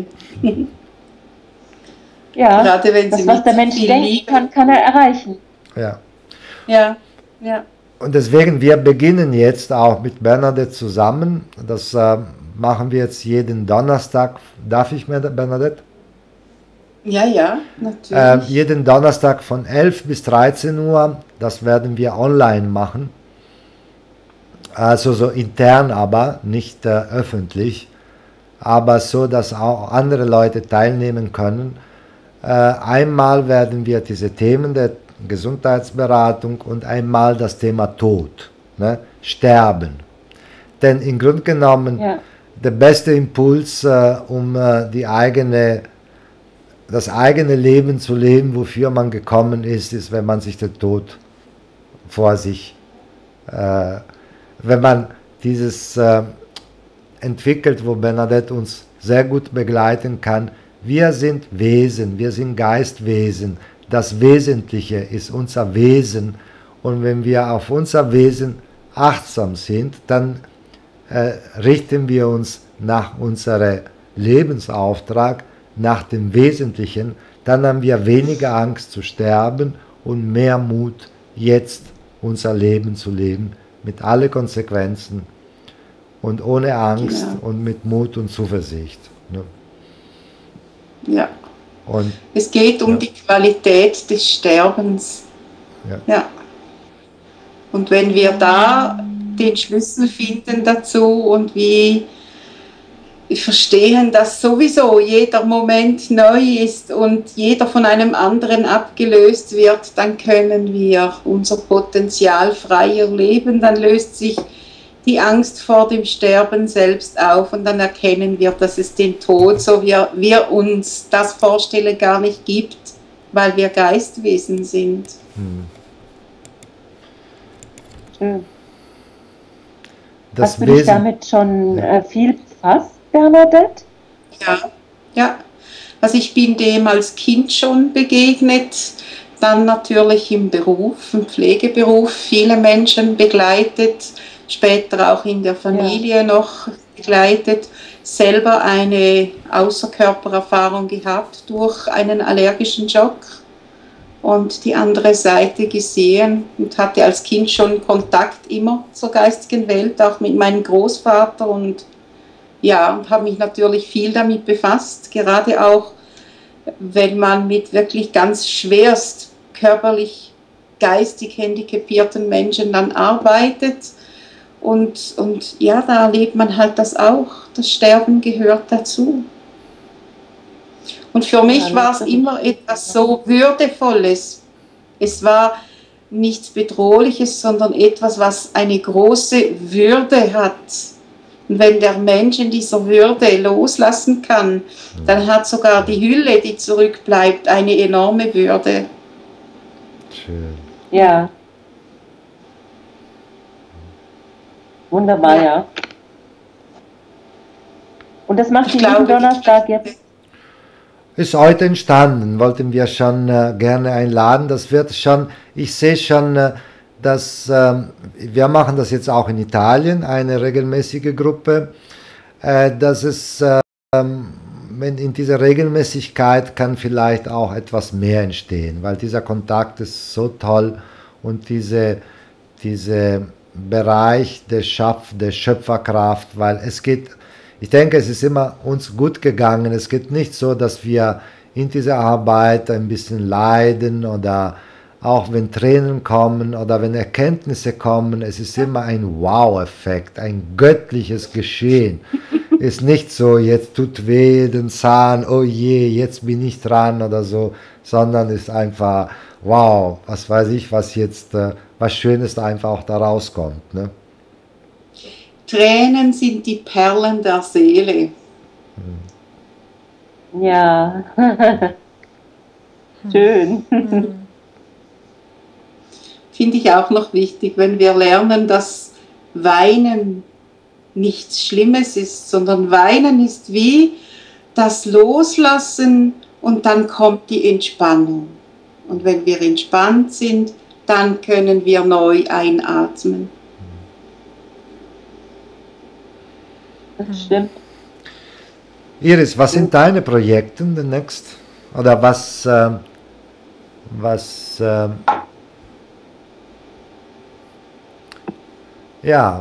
[SPEAKER 4] Ja,
[SPEAKER 3] Gerade wenn
[SPEAKER 4] das,
[SPEAKER 3] sie
[SPEAKER 4] was
[SPEAKER 3] mit
[SPEAKER 4] der Mensch
[SPEAKER 3] viel
[SPEAKER 4] denken
[SPEAKER 3] Liebe-
[SPEAKER 4] kann, kann er erreichen.
[SPEAKER 1] Ja.
[SPEAKER 3] Ja, ja.
[SPEAKER 1] Und deswegen, wir beginnen jetzt auch mit Bernadette zusammen. Das äh, machen wir jetzt jeden Donnerstag. Darf ich mir, Bernadette?
[SPEAKER 3] Ja, ja,
[SPEAKER 1] Äh,
[SPEAKER 3] natürlich.
[SPEAKER 1] jeden Donnerstag von elf bis dreizehn Uhr. Das werden wir online machen. Also so intern, aber nicht äh, öffentlich. Aber so, dass auch andere Leute teilnehmen können. Äh, einmal werden wir diese Themen der Gesundheitsberatung und einmal das Thema Tod, ne? Sterben. Denn im Grunde genommen
[SPEAKER 4] Ja.
[SPEAKER 1] der beste Impuls, äh, um äh, die eigene, das eigene Leben zu leben, wofür man gekommen ist, ist, wenn man sich den Tod vor sich, äh, wenn man dieses äh, entwickelt, wo Bernadette uns sehr gut begleiten kann. Wir sind Wesen, wir sind Geistwesen. Das Wesentliche ist unser Wesen. Und wenn wir auf unser Wesen achtsam sind, dann äh, richten wir uns nach unserem Lebensauftrag, nach dem Wesentlichen. Dann haben wir weniger Angst zu sterben und mehr Mut, jetzt unser Leben zu leben, mit allen Konsequenzen und ohne Angst
[SPEAKER 3] Genau.
[SPEAKER 1] und mit Mut und Zuversicht. Ne?
[SPEAKER 3] Ja.
[SPEAKER 1] Und
[SPEAKER 3] Es geht um
[SPEAKER 1] Ja.
[SPEAKER 3] die Qualität des Sterbens.
[SPEAKER 1] Ja.
[SPEAKER 3] Ja. Und wenn wir da den Schlüssel finden dazu und wie wir verstehen, dass sowieso jeder Moment neu ist und jeder von einem anderen abgelöst wird, dann können wir unser Potenzial freier leben, dann löst sich die Angst vor dem Sterben selbst auf und dann erkennen wir, dass es den Tod, so wie wir uns das vorstellen, gar nicht gibt, weil wir Geistwesen sind.
[SPEAKER 1] hm,
[SPEAKER 4] Schön.
[SPEAKER 1] das
[SPEAKER 4] Hast du dich
[SPEAKER 1] Wesen,
[SPEAKER 4] damit schon
[SPEAKER 1] Ja.
[SPEAKER 4] äh, viel befasst, Bernadette?
[SPEAKER 3] Ja, ja. Also ich bin dem als Kind schon begegnet, dann natürlich im Beruf, im Pflegeberuf, viele Menschen begleitet, später auch in der Familie noch begleitet, selber eine Außerkörpererfahrung gehabt durch einen allergischen Schock und die andere Seite gesehen und hatte als Kind schon Kontakt immer zur geistigen Welt, auch mit meinem Großvater und ja, und habe mich natürlich viel damit befasst, gerade auch, wenn man mit wirklich ganz schwerst körperlich, geistig handicapierten Menschen dann arbeitet. Und, und ja, da erlebt man halt das auch. Das Sterben gehört dazu. Und für mich
[SPEAKER 4] Ja,
[SPEAKER 3] war es
[SPEAKER 4] das-
[SPEAKER 3] immer etwas so Würdevolles. Es war nichts Bedrohliches, sondern etwas, was eine große Würde hat. Und wenn der Mensch in dieser Würde loslassen kann, dann hat sogar die Hülle, die zurückbleibt, eine enorme Würde.
[SPEAKER 1] schön.
[SPEAKER 4] Ja. Wunderbar,
[SPEAKER 3] Ja.
[SPEAKER 4] ja. Und das macht
[SPEAKER 3] Ich
[SPEAKER 4] ihr
[SPEAKER 3] glaube,
[SPEAKER 4] jeden Donnerstag jetzt.
[SPEAKER 1] Ist heute entstanden, wollten wir schon äh, gerne einladen. Das wird schon, ich sehe schon, äh, dass ähm, wir machen das jetzt auch in Italien, eine regelmäßige Gruppe. Äh, dass es, ähm, wenn in dieser Regelmäßigkeit kann vielleicht auch etwas mehr entstehen, weil dieser Kontakt ist so toll und diese, diese Bereich der, Schöpf, der Schöpferkraft, weil es geht ich denke, es ist immer uns gut gegangen. Es geht nicht so, dass wir in dieser Arbeit ein bisschen leiden oder auch wenn Tränen kommen oder wenn Erkenntnisse kommen, es ist immer ein Wow-Effekt, ein göttliches Geschehen. Ist nicht so, jetzt tut weh den Zahn, oh je, jetzt bin ich dran oder so, sondern ist einfach, wow, was weiß ich, was jetzt, äh, was Schönes einfach auch da rauskommt. Ne?
[SPEAKER 3] Tränen sind die Perlen der Seele.
[SPEAKER 4] Ja, schön.
[SPEAKER 3] Finde ich auch noch wichtig, wenn wir lernen, dass Weinen nichts Schlimmes ist, sondern Weinen ist wie das Loslassen und dann kommt die Entspannung. Und wenn wir entspannt sind, dann können wir neu einatmen.
[SPEAKER 4] Das stimmt.
[SPEAKER 1] Iris, was sind deine Projekte demnächst? Oder was, äh, was, äh, ja,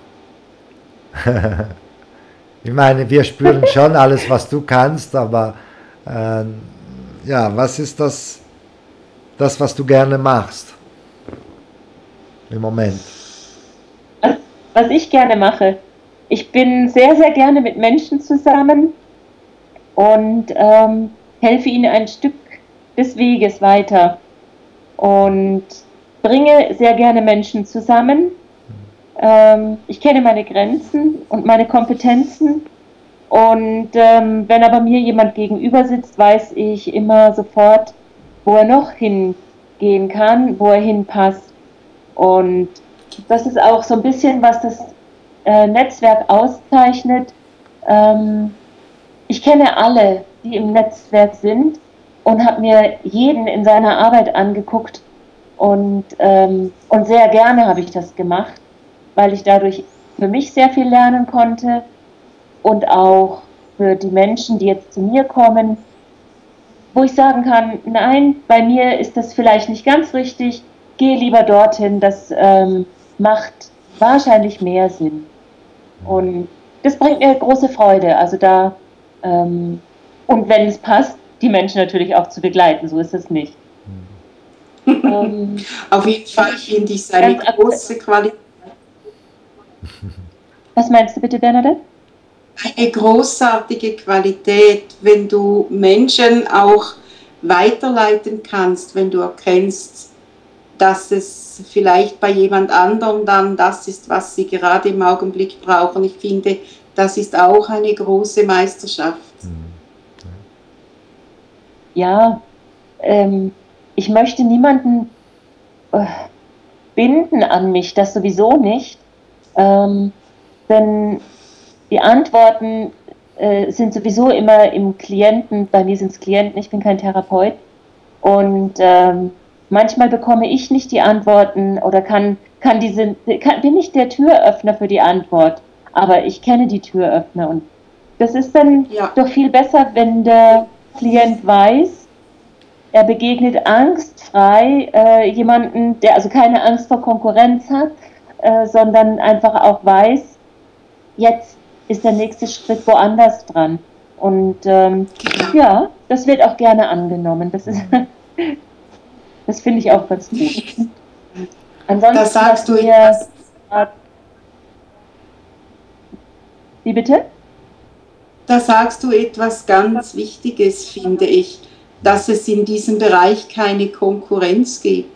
[SPEAKER 1] ich meine, wir spüren schon alles, was du kannst, aber äh, ja, was ist das, das, was du gerne machst im Moment?
[SPEAKER 4] Was, was ich gerne mache, ich bin sehr, sehr gerne mit Menschen zusammen und ähm, helfe ihnen ein Stück des Weges weiter und bringe sehr gerne Menschen zusammen. Ähm, ich kenne meine Grenzen und meine Kompetenzen und ähm, wenn aber mir jemand gegenüber sitzt, weiß ich immer sofort, wo er noch hingehen kann, wo er hinpasst. Und das ist auch so ein bisschen, was das äh, Netzwerk auszeichnet. Ähm, ich kenne alle, die im Netzwerk sind und habe mir jeden in seiner Arbeit angeguckt und, ähm, und sehr gerne habe ich das gemacht, weil ich dadurch für mich sehr viel lernen konnte und auch für die Menschen, die jetzt zu mir kommen, wo ich sagen kann, nein, bei mir ist das vielleicht nicht ganz richtig, geh lieber dorthin, das ähm, macht wahrscheinlich mehr Sinn. Und das bringt mir große Freude, also da, ähm, und wenn es passt, die Menschen natürlich auch zu begleiten, so ist es nicht. ähm,
[SPEAKER 3] Auf jeden Fall finde ich es eine große Qualität.
[SPEAKER 4] Was meinst du bitte, Bernadette?
[SPEAKER 3] Eine großartige Qualität, wenn du Menschen auch weiterleiten kannst, wenn du erkennst, dass es vielleicht bei jemand anderem dann das ist, was sie gerade im Augenblick brauchen. Ich finde, das ist auch eine große Meisterschaft.
[SPEAKER 4] Ja, ähm, ich möchte niemanden äh, binden an mich, das sowieso nicht. Ähm, denn die Antworten äh, sind sowieso immer im Klienten, bei mir sind es Klienten, ich bin kein Therapeut. Und ähm, manchmal bekomme ich nicht die Antworten oder kann, kann diese, kann, bin ich der Türöffner für die Antwort, aber ich kenne die Türöffner. Und das ist dann ja. doch viel besser, wenn der Klient weiß, er begegnet angstfrei äh, jemanden, der also keine Angst vor Konkurrenz hat, äh, sondern einfach auch weiß, jetzt ist der nächste Schritt woanders dran. Und ähm, ja, das wird auch gerne angenommen. Das ist, das finde ich auch ganz gut. Ansonsten
[SPEAKER 3] das sagst du
[SPEAKER 4] wir, äh, wie bitte?
[SPEAKER 3] Da sagst du etwas ganz Wichtiges, finde ich, dass es in diesem Bereich keine Konkurrenz gibt.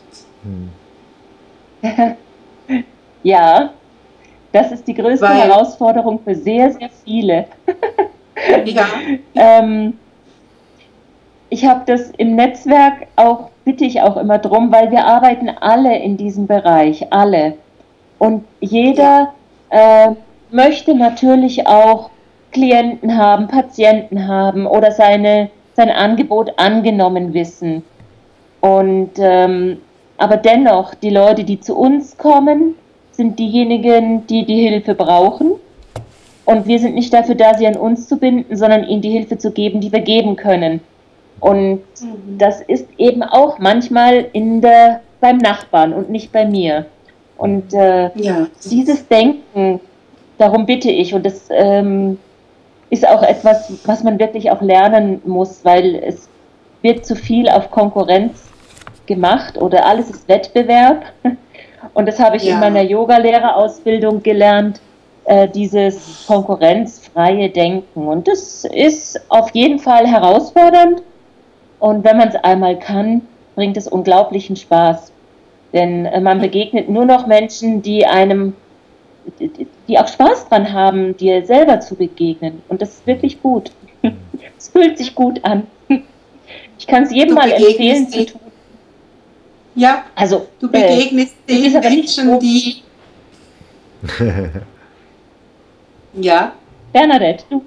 [SPEAKER 4] Hm. Ja, das ist die größte Weil, Herausforderung für sehr, sehr viele. Ja. ähm, ich habe das im Netzwerk auch, bitte ich auch immer drum, weil wir arbeiten alle in diesem Bereich, alle. Und jeder äh, möchte natürlich auch Klienten haben, Patienten haben oder seine, sein Angebot angenommen wissen. Und ähm, aber dennoch, die Leute, die zu uns kommen, sind diejenigen, die die Hilfe brauchen. Und wir sind nicht dafür da, sie an uns zu binden, sondern ihnen die Hilfe zu geben, die wir geben können. Und mhm. das ist eben auch manchmal in der, beim Nachbarn und nicht bei mir. Und äh, ja. dieses Denken, darum bitte ich, und das ähm, ist auch etwas, was man wirklich auch lernen muss, weil es wird zu viel auf Konkurrenz gemacht oder alles ist Wettbewerb. Und das habe ich ja. in meiner Yoga-Lehrerausbildung gelernt, äh, dieses konkurrenzfreie Denken. Und das ist auf jeden Fall herausfordernd. Und wenn man es einmal kann, bringt es unglaublichen Spaß. Denn äh, man begegnet nur noch Menschen, die einem, die auch Spaß dran haben, dir selber zu begegnen. Und das ist wirklich gut. Es fühlt sich gut an. Ich kann es jedem mal empfehlen zu tun.
[SPEAKER 3] Ja, also du begegnest äh, den Menschen, die... ja.
[SPEAKER 4] Bernadette, du.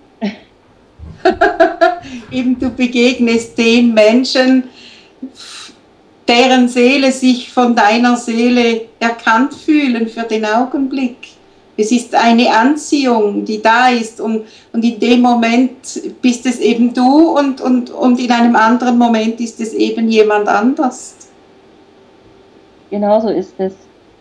[SPEAKER 3] Eben, du begegnest den Menschen, deren Seele sich von deiner Seele erkannt fühlen für den Augenblick. Es ist eine Anziehung, die da ist, und, und in dem Moment bist es eben du, und, und, und in einem anderen Moment ist es eben jemand anders.
[SPEAKER 4] Genau so ist es.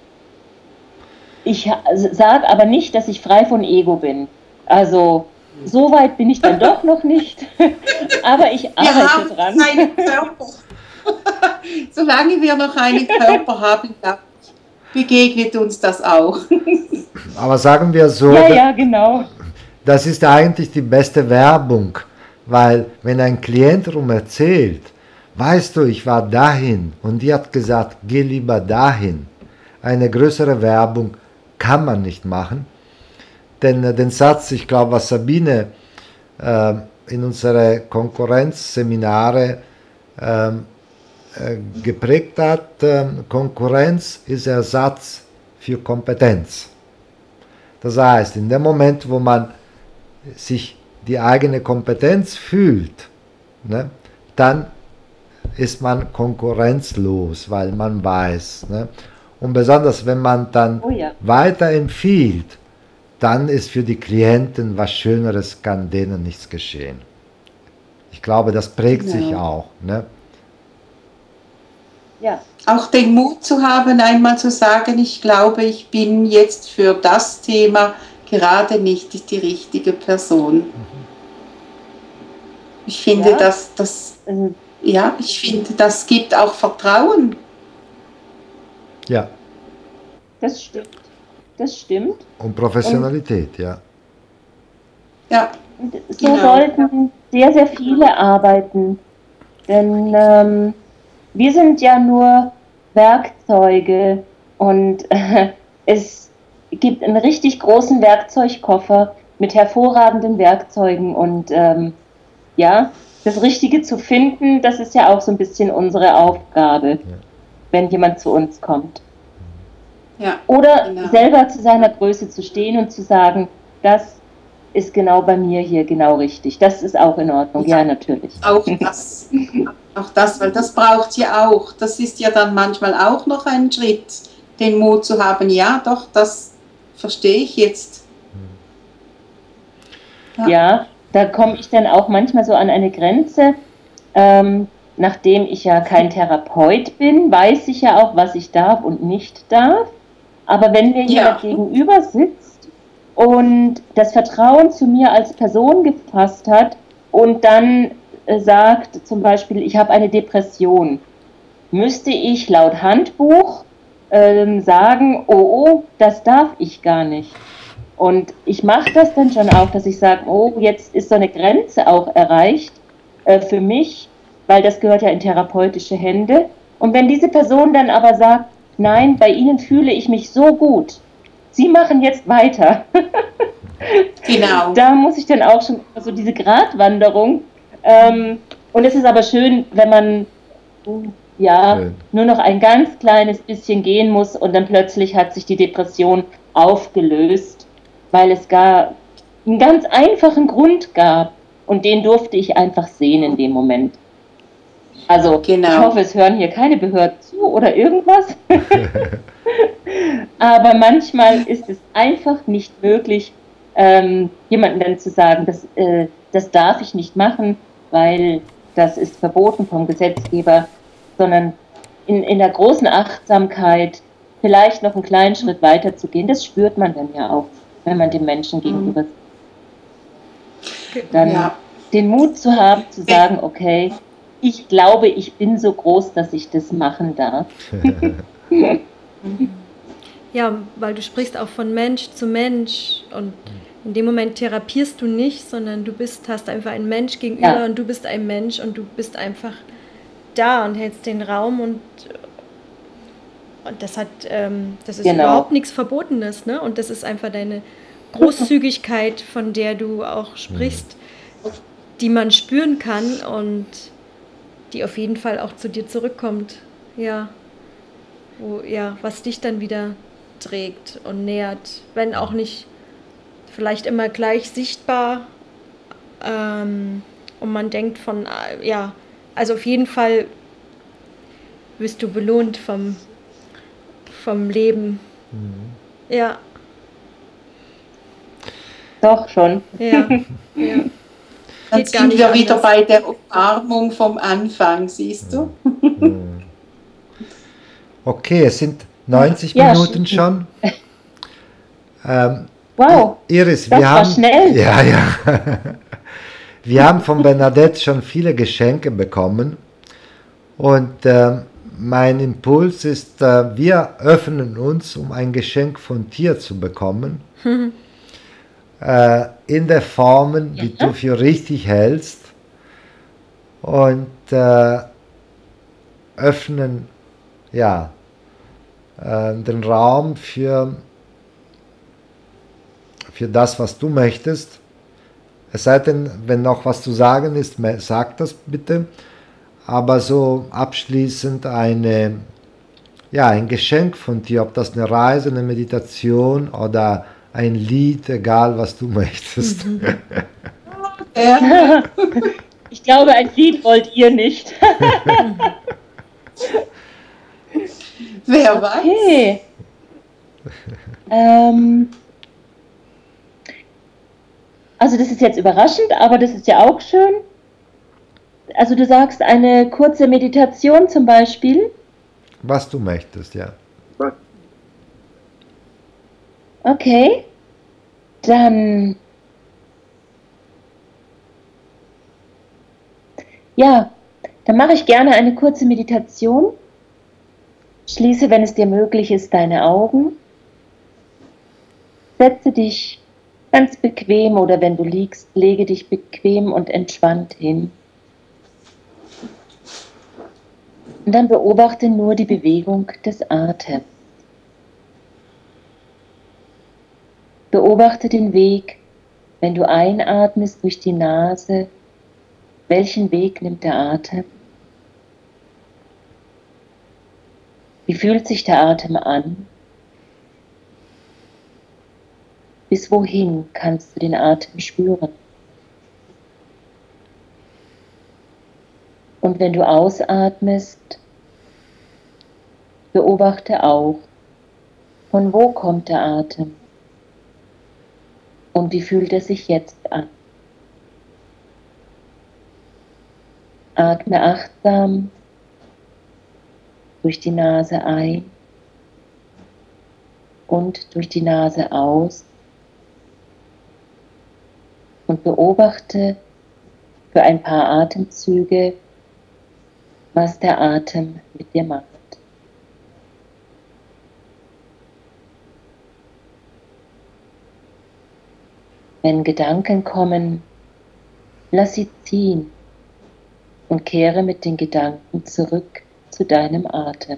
[SPEAKER 4] Ich sage aber nicht, dass ich frei von Ego bin. Also, so weit bin ich dann doch noch nicht. Aber ich arbeite wir haben dran. Einen Körper.
[SPEAKER 3] Solange wir noch einen Körper haben, begegnet uns das auch.
[SPEAKER 1] Aber sagen wir so,
[SPEAKER 4] ja, ja, genau.
[SPEAKER 1] Das ist eigentlich die beste Werbung, weil wenn ein Klient darum erzählt, weißt du, ich war dahin und die hat gesagt, geh lieber dahin. Eine größere Werbung kann man nicht machen, denn äh, den Satz, ich glaube, was Sabine äh, in unsere Konkurrenzseminare äh, äh, geprägt hat, äh, Konkurrenz ist Ersatz für Kompetenz. Das heißt, in dem Moment, wo man sich die eigene Kompetenz fühlt, ne, dann ist man konkurrenzlos, weil man weiß. Ne? Und besonders, wenn man dann oh ja. weiterempfiehlt, dann ist für die Klienten was Schöneres, kann denen nichts geschehen. Ich glaube, das prägt ja. sich auch. Ne?
[SPEAKER 3] Ja. Auch den Mut zu haben, einmal zu sagen, ich glaube, ich bin jetzt für das Thema gerade nicht die richtige Person. Ich finde, ja. dass das, ja, ich finde, das gibt auch Vertrauen.
[SPEAKER 1] Ja.
[SPEAKER 4] Das stimmt. Das stimmt.
[SPEAKER 1] Und Professionalität, Und, ja.
[SPEAKER 3] Ja.
[SPEAKER 4] Und so genau. sollten sehr, sehr viele arbeiten. Denn ähm, wir sind ja nur Werkzeuge, und äh, es gibt einen richtig großen Werkzeugkoffer mit hervorragenden Werkzeugen, und ähm, ja, das Richtige zu finden, das ist ja auch so ein bisschen unsere Aufgabe, ja. wenn jemand zu uns kommt.
[SPEAKER 3] Ja,
[SPEAKER 4] Oder
[SPEAKER 3] genau.
[SPEAKER 4] selber zu seiner Größe zu stehen und zu sagen, das ist genau bei mir hier genau richtig. Das ist auch in Ordnung, ja, ja natürlich.
[SPEAKER 3] Auch das, auch das, weil das braucht ja auch. Das ist ja dann manchmal auch noch ein Schritt, den Mut zu haben, ja doch, das verstehe ich jetzt.
[SPEAKER 4] Ja, ja, da komme ich dann auch manchmal so an eine Grenze. Ähm, nachdem ich ja kein Therapeut bin, weiß ich ja auch, was ich darf und nicht darf. Aber wenn mir jemand ja. gegenüber sitzt und das Vertrauen zu mir als Person gefasst hat und dann äh, sagt zum Beispiel, ich habe eine Depression, müsste ich laut Handbuch äh, sagen, oh, oh, das darf ich gar nicht. Und ich mache das dann schon auch, dass ich sage, oh, jetzt ist so eine Grenze auch erreicht äh, für mich, weil das gehört ja in therapeutische Hände. Und wenn diese Person dann aber sagt, nein, bei Ihnen fühle ich mich so gut, Sie machen jetzt weiter.
[SPEAKER 3] Genau.
[SPEAKER 4] Da muss ich dann auch schon, also diese Gratwanderung. Ähm, und es ist aber schön, wenn man ja schön. nur noch ein ganz kleines bisschen gehen muss und dann plötzlich hat sich die Depression aufgelöst, weil es gar einen ganz einfachen Grund gab. Und den durfte ich einfach sehen in dem Moment. Also genau. Ich hoffe, es hören hier keine Behörden zu oder irgendwas. Aber manchmal ist es einfach nicht möglich, ähm, jemandem dann zu sagen, das, äh, das darf ich nicht machen, weil das ist verboten vom Gesetzgeber, sondern in, in der großen Achtsamkeit vielleicht noch einen kleinen Schritt weiter zu gehen, das spürt man dann ja auch, wenn man dem Menschen gegenüber sitzt. dann
[SPEAKER 3] Ja.
[SPEAKER 4] den Mut zu haben, zu sagen, okay, ich glaube, ich bin so groß, dass ich das machen darf.
[SPEAKER 2] Ja, weil du sprichst auch von Mensch zu Mensch und in dem Moment therapierst du nicht, sondern du bist, hast einfach einen Mensch gegenüber
[SPEAKER 4] Ja.
[SPEAKER 2] und du bist ein Mensch und du bist einfach da und hältst den Raum und, und das hat, ähm, das ist
[SPEAKER 4] Genau.
[SPEAKER 2] überhaupt nichts Verbotenes, ne? Und das ist einfach deine Großzügigkeit, von der du auch sprichst, die man spüren kann und die auf jeden Fall auch zu dir zurückkommt, ja, wo, ja, was dich dann wieder trägt und nährt, wenn auch nicht vielleicht immer gleich sichtbar, ähm, und man denkt von, äh, ja, also auf jeden Fall wirst du belohnt vom, vom Leben, ja,
[SPEAKER 4] Doch schon.
[SPEAKER 2] ja, ja.
[SPEAKER 3] Dann
[SPEAKER 2] Geht gar
[SPEAKER 3] sind
[SPEAKER 2] nicht
[SPEAKER 3] wir wieder
[SPEAKER 2] anders.
[SPEAKER 3] bei der Umarmung vom Anfang, siehst du?
[SPEAKER 1] Okay, es sind neunzig
[SPEAKER 4] Ja,
[SPEAKER 1] Minuten
[SPEAKER 4] stimmt.
[SPEAKER 1] schon. Ähm,
[SPEAKER 4] Wow,
[SPEAKER 1] Iris,
[SPEAKER 4] das
[SPEAKER 1] wir
[SPEAKER 4] war
[SPEAKER 1] haben,
[SPEAKER 4] schnell.
[SPEAKER 1] ja, ja. Wir haben von Bernadette schon viele Geschenke bekommen und ähm, mein Impuls ist, äh, wir öffnen uns, um ein Geschenk von dir zu bekommen, äh, in der Formen, die
[SPEAKER 4] Ja.
[SPEAKER 1] du für richtig hältst und äh, öffnen, ja, äh, den Raum für für das, was du möchtest. Es sei denn, wenn noch was zu sagen ist, sag das bitte. Aber so abschließend eine, ja, ein Geschenk von dir, ob das eine Reise, eine Meditation oder ein Lied, egal was du möchtest.
[SPEAKER 3] Ja.
[SPEAKER 4] Ich glaube, ein Lied wollt ihr nicht.
[SPEAKER 3] Wer weiß?
[SPEAKER 4] Okay. Ähm, also das ist jetzt überraschend, aber das ist ja auch schön. Also du sagst eine kurze Meditation zum Beispiel.
[SPEAKER 1] Was du möchtest, ja.
[SPEAKER 4] Okay. Dann. Ja, dann mache ich gerne eine kurze Meditation. Schließe, wenn es dir möglich ist, deine Augen. Setze dich ganz bequem oder wenn du liegst, lege dich bequem und entspannt hin. Und dann beobachte nur die Bewegung des Atems. Beobachte den Weg, wenn du einatmest durch die Nase. Welchen Weg nimmt der Atem? Wie fühlt sich der Atem an? Bis wohin kannst du den Atem spüren? Und wenn du ausatmest, beobachte auch, von wo kommt der Atem? Und wie fühlt er sich jetzt an? Atme achtsam durch die Nase ein und durch die Nase aus und beobachte für ein paar Atemzüge, was der Atem mit dir macht. Wenn Gedanken kommen, lass sie ziehen und kehre mit den Gedanken zurück zu deinem Atem.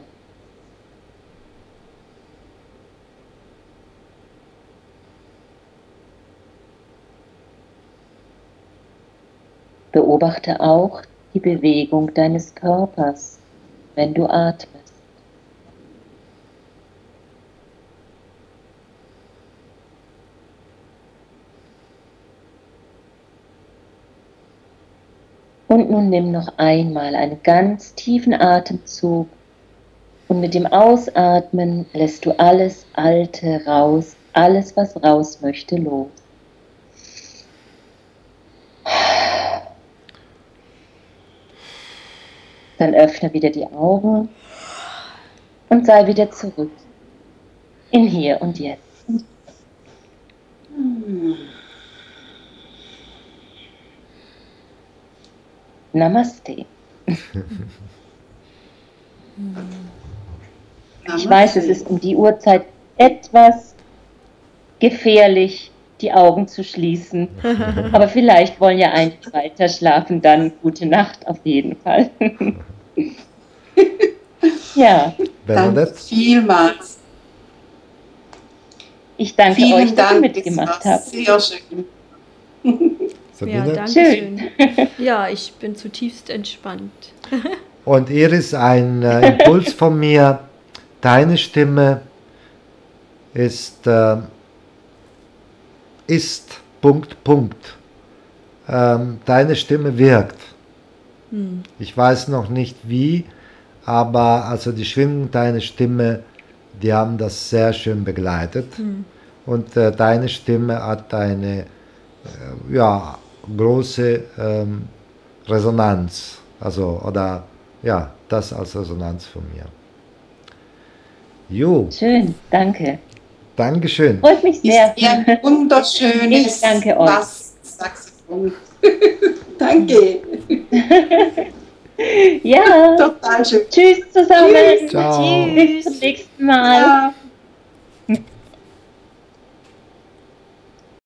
[SPEAKER 4] Beobachte auch die Bewegung deines Körpers, wenn du atmest. Und nun nimm noch einmal einen ganz tiefen Atemzug und mit dem Ausatmen lässt du alles Alte raus, alles was raus möchte, los. Dann öffne wieder die Augen und sei wieder zurück in Hier und Jetzt. Namaste. Ich weiß, es ist um die Uhrzeit etwas gefährlich, die Augen zu schließen. Aber vielleicht wollen ja einige weiter schlafen, dann gute Nacht auf jeden Fall. Ja.
[SPEAKER 3] Danke vielmals.
[SPEAKER 4] Ich danke
[SPEAKER 3] Vielen
[SPEAKER 4] euch, dass
[SPEAKER 3] Dank,
[SPEAKER 4] ihr mitgemacht habt.
[SPEAKER 3] Sehr schön.
[SPEAKER 2] Ja, danke
[SPEAKER 4] Schön.
[SPEAKER 2] schön. Ja, ich bin zutiefst entspannt.
[SPEAKER 1] Und Iris, ein äh, Impuls von mir, deine Stimme ist, äh, ist, Punkt, Punkt. Ähm, deine Stimme wirkt.
[SPEAKER 2] Hm.
[SPEAKER 1] Ich weiß noch nicht wie, aber also die Schwingung deiner Stimme, die haben das sehr schön begleitet.
[SPEAKER 2] Hm.
[SPEAKER 1] Und äh, deine Stimme hat eine äh, ja, große ähm, Resonanz. Also, oder ja, das als Resonanz von mir. Jo.
[SPEAKER 4] Schön, danke.
[SPEAKER 1] Dankeschön.
[SPEAKER 4] Freut mich sehr.
[SPEAKER 3] Ist ein wunderschönes
[SPEAKER 4] Ich danke euch.
[SPEAKER 3] Bass-Saxophon. Danke.
[SPEAKER 4] Ja.
[SPEAKER 3] Total schön.
[SPEAKER 4] Tschüss zusammen.
[SPEAKER 1] Ciao.
[SPEAKER 4] Bis zum nächsten Mal.
[SPEAKER 3] Ja.